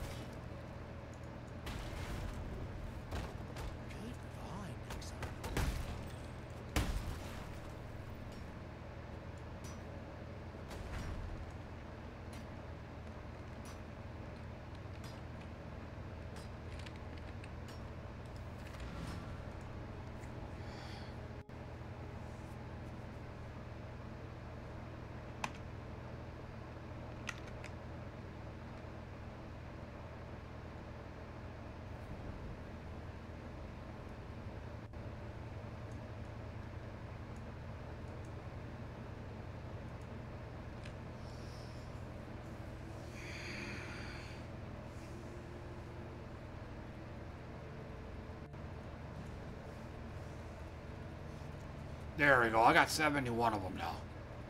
Good find, Exile. There we go. I got 71 of them now.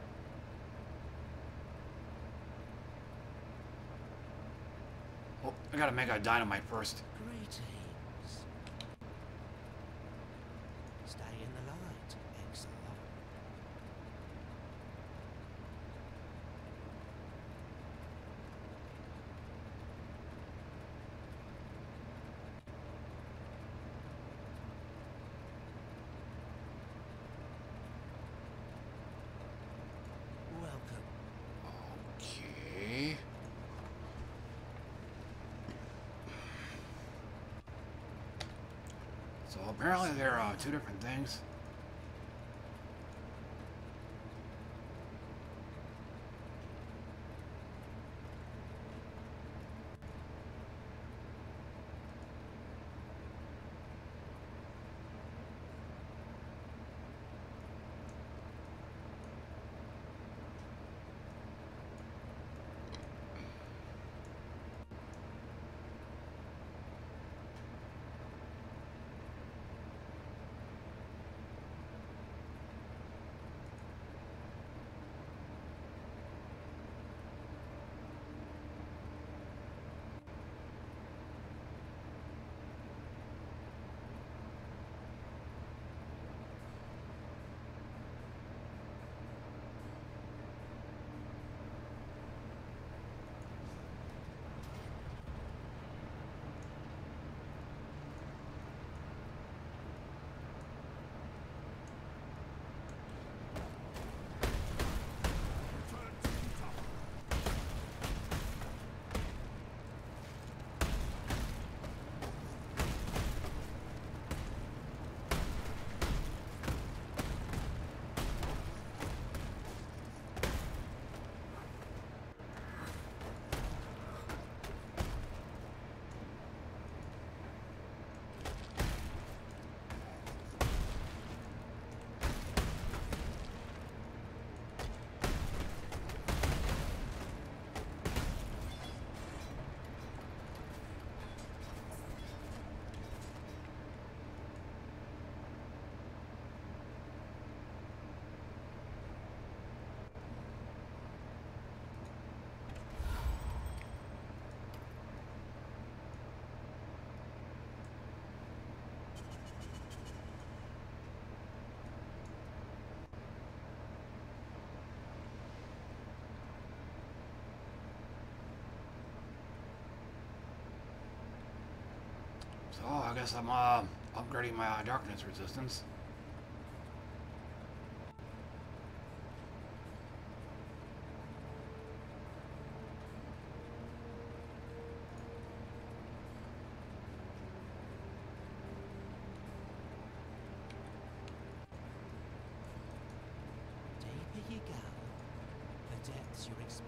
Oh, I gotta make a dynamite first. Greetings. Stay in the light, Exile. Welcome. Okay. So apparently there are two different things. So I guess I'm upgrading my darkness resistance. Deeper you go, the depths you explore.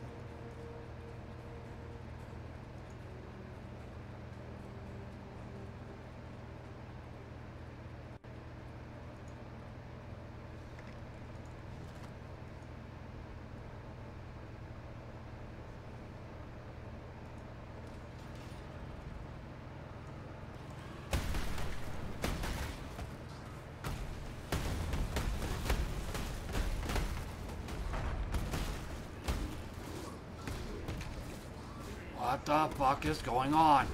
What the fuck is going on?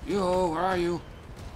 Yo, where are you?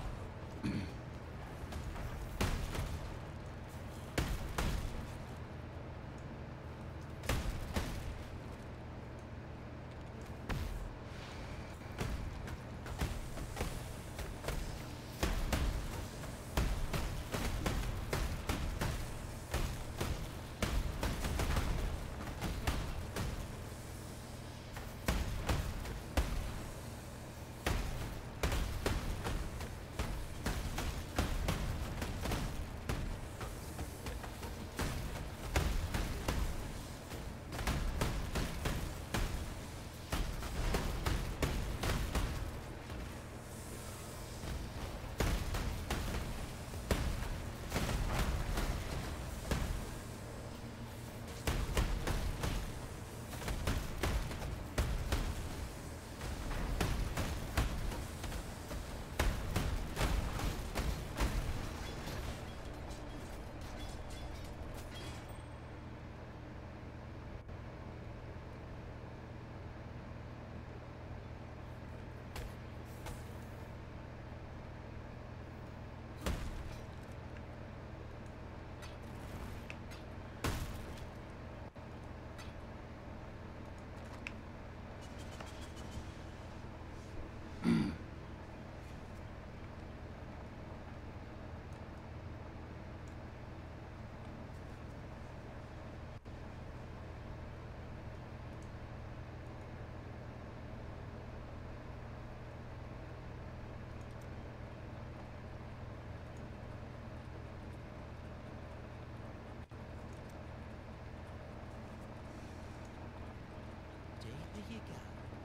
There you go.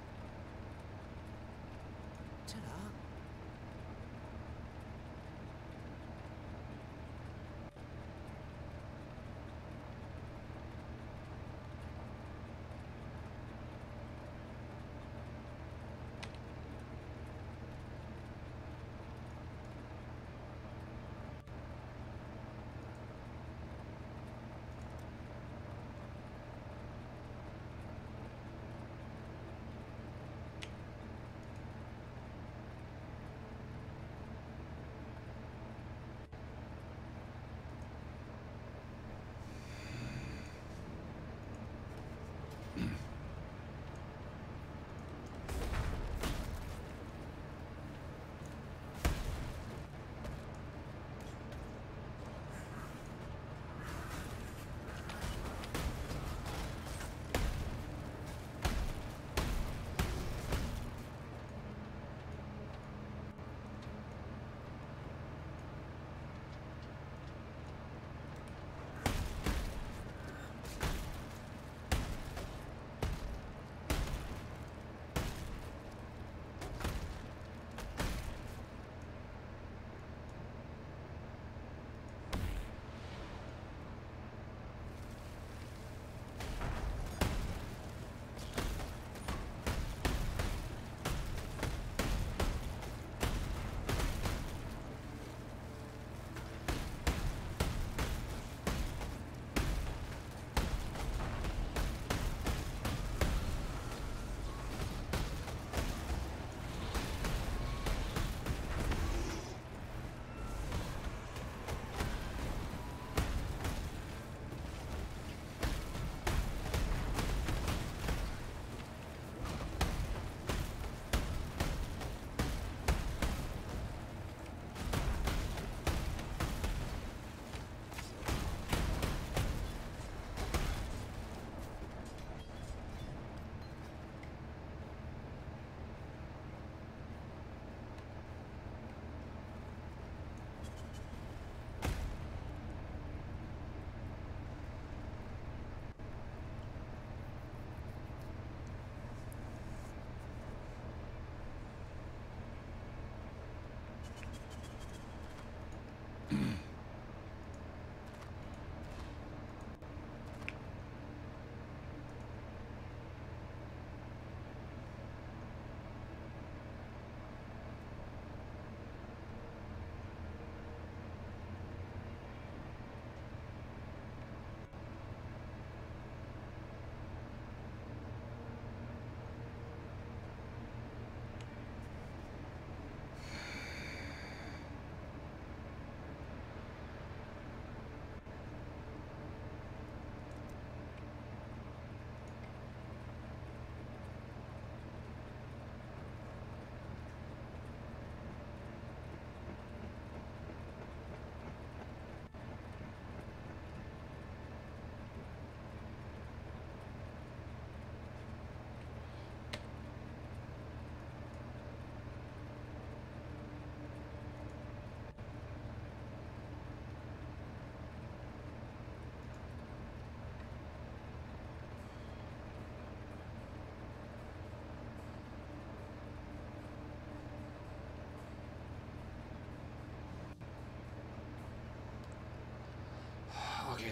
Ta-da.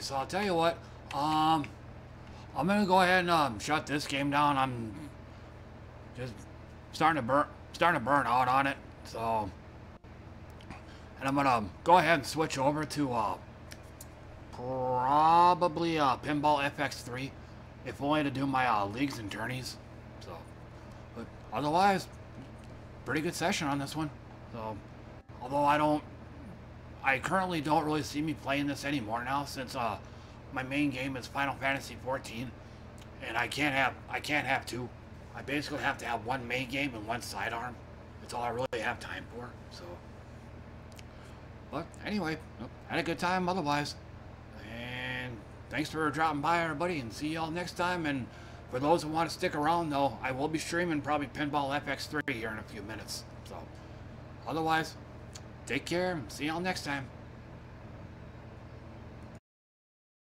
so I'll tell you what. I'm gonna go ahead and shut this game down. I'm just starting to burn out on it. So, and I'm gonna go ahead and switch over to probably Pinball FX3, if only to do my leagues and tourneys. So, but otherwise, pretty good session on this one. So, although I currently don't really see me playing this anymore now, since my main game is Final Fantasy XIV, and I can't have two. I basically have to have one main game and one sidearm. That's all I really have time for. So, but anyway, had a good time otherwise. And thanks for dropping by, everybody, and see y'all next time. And for those who want to stick around, though, I will be streaming probably Pinball FX3 here in a few minutes. So, otherwise, take care and see y'all next time.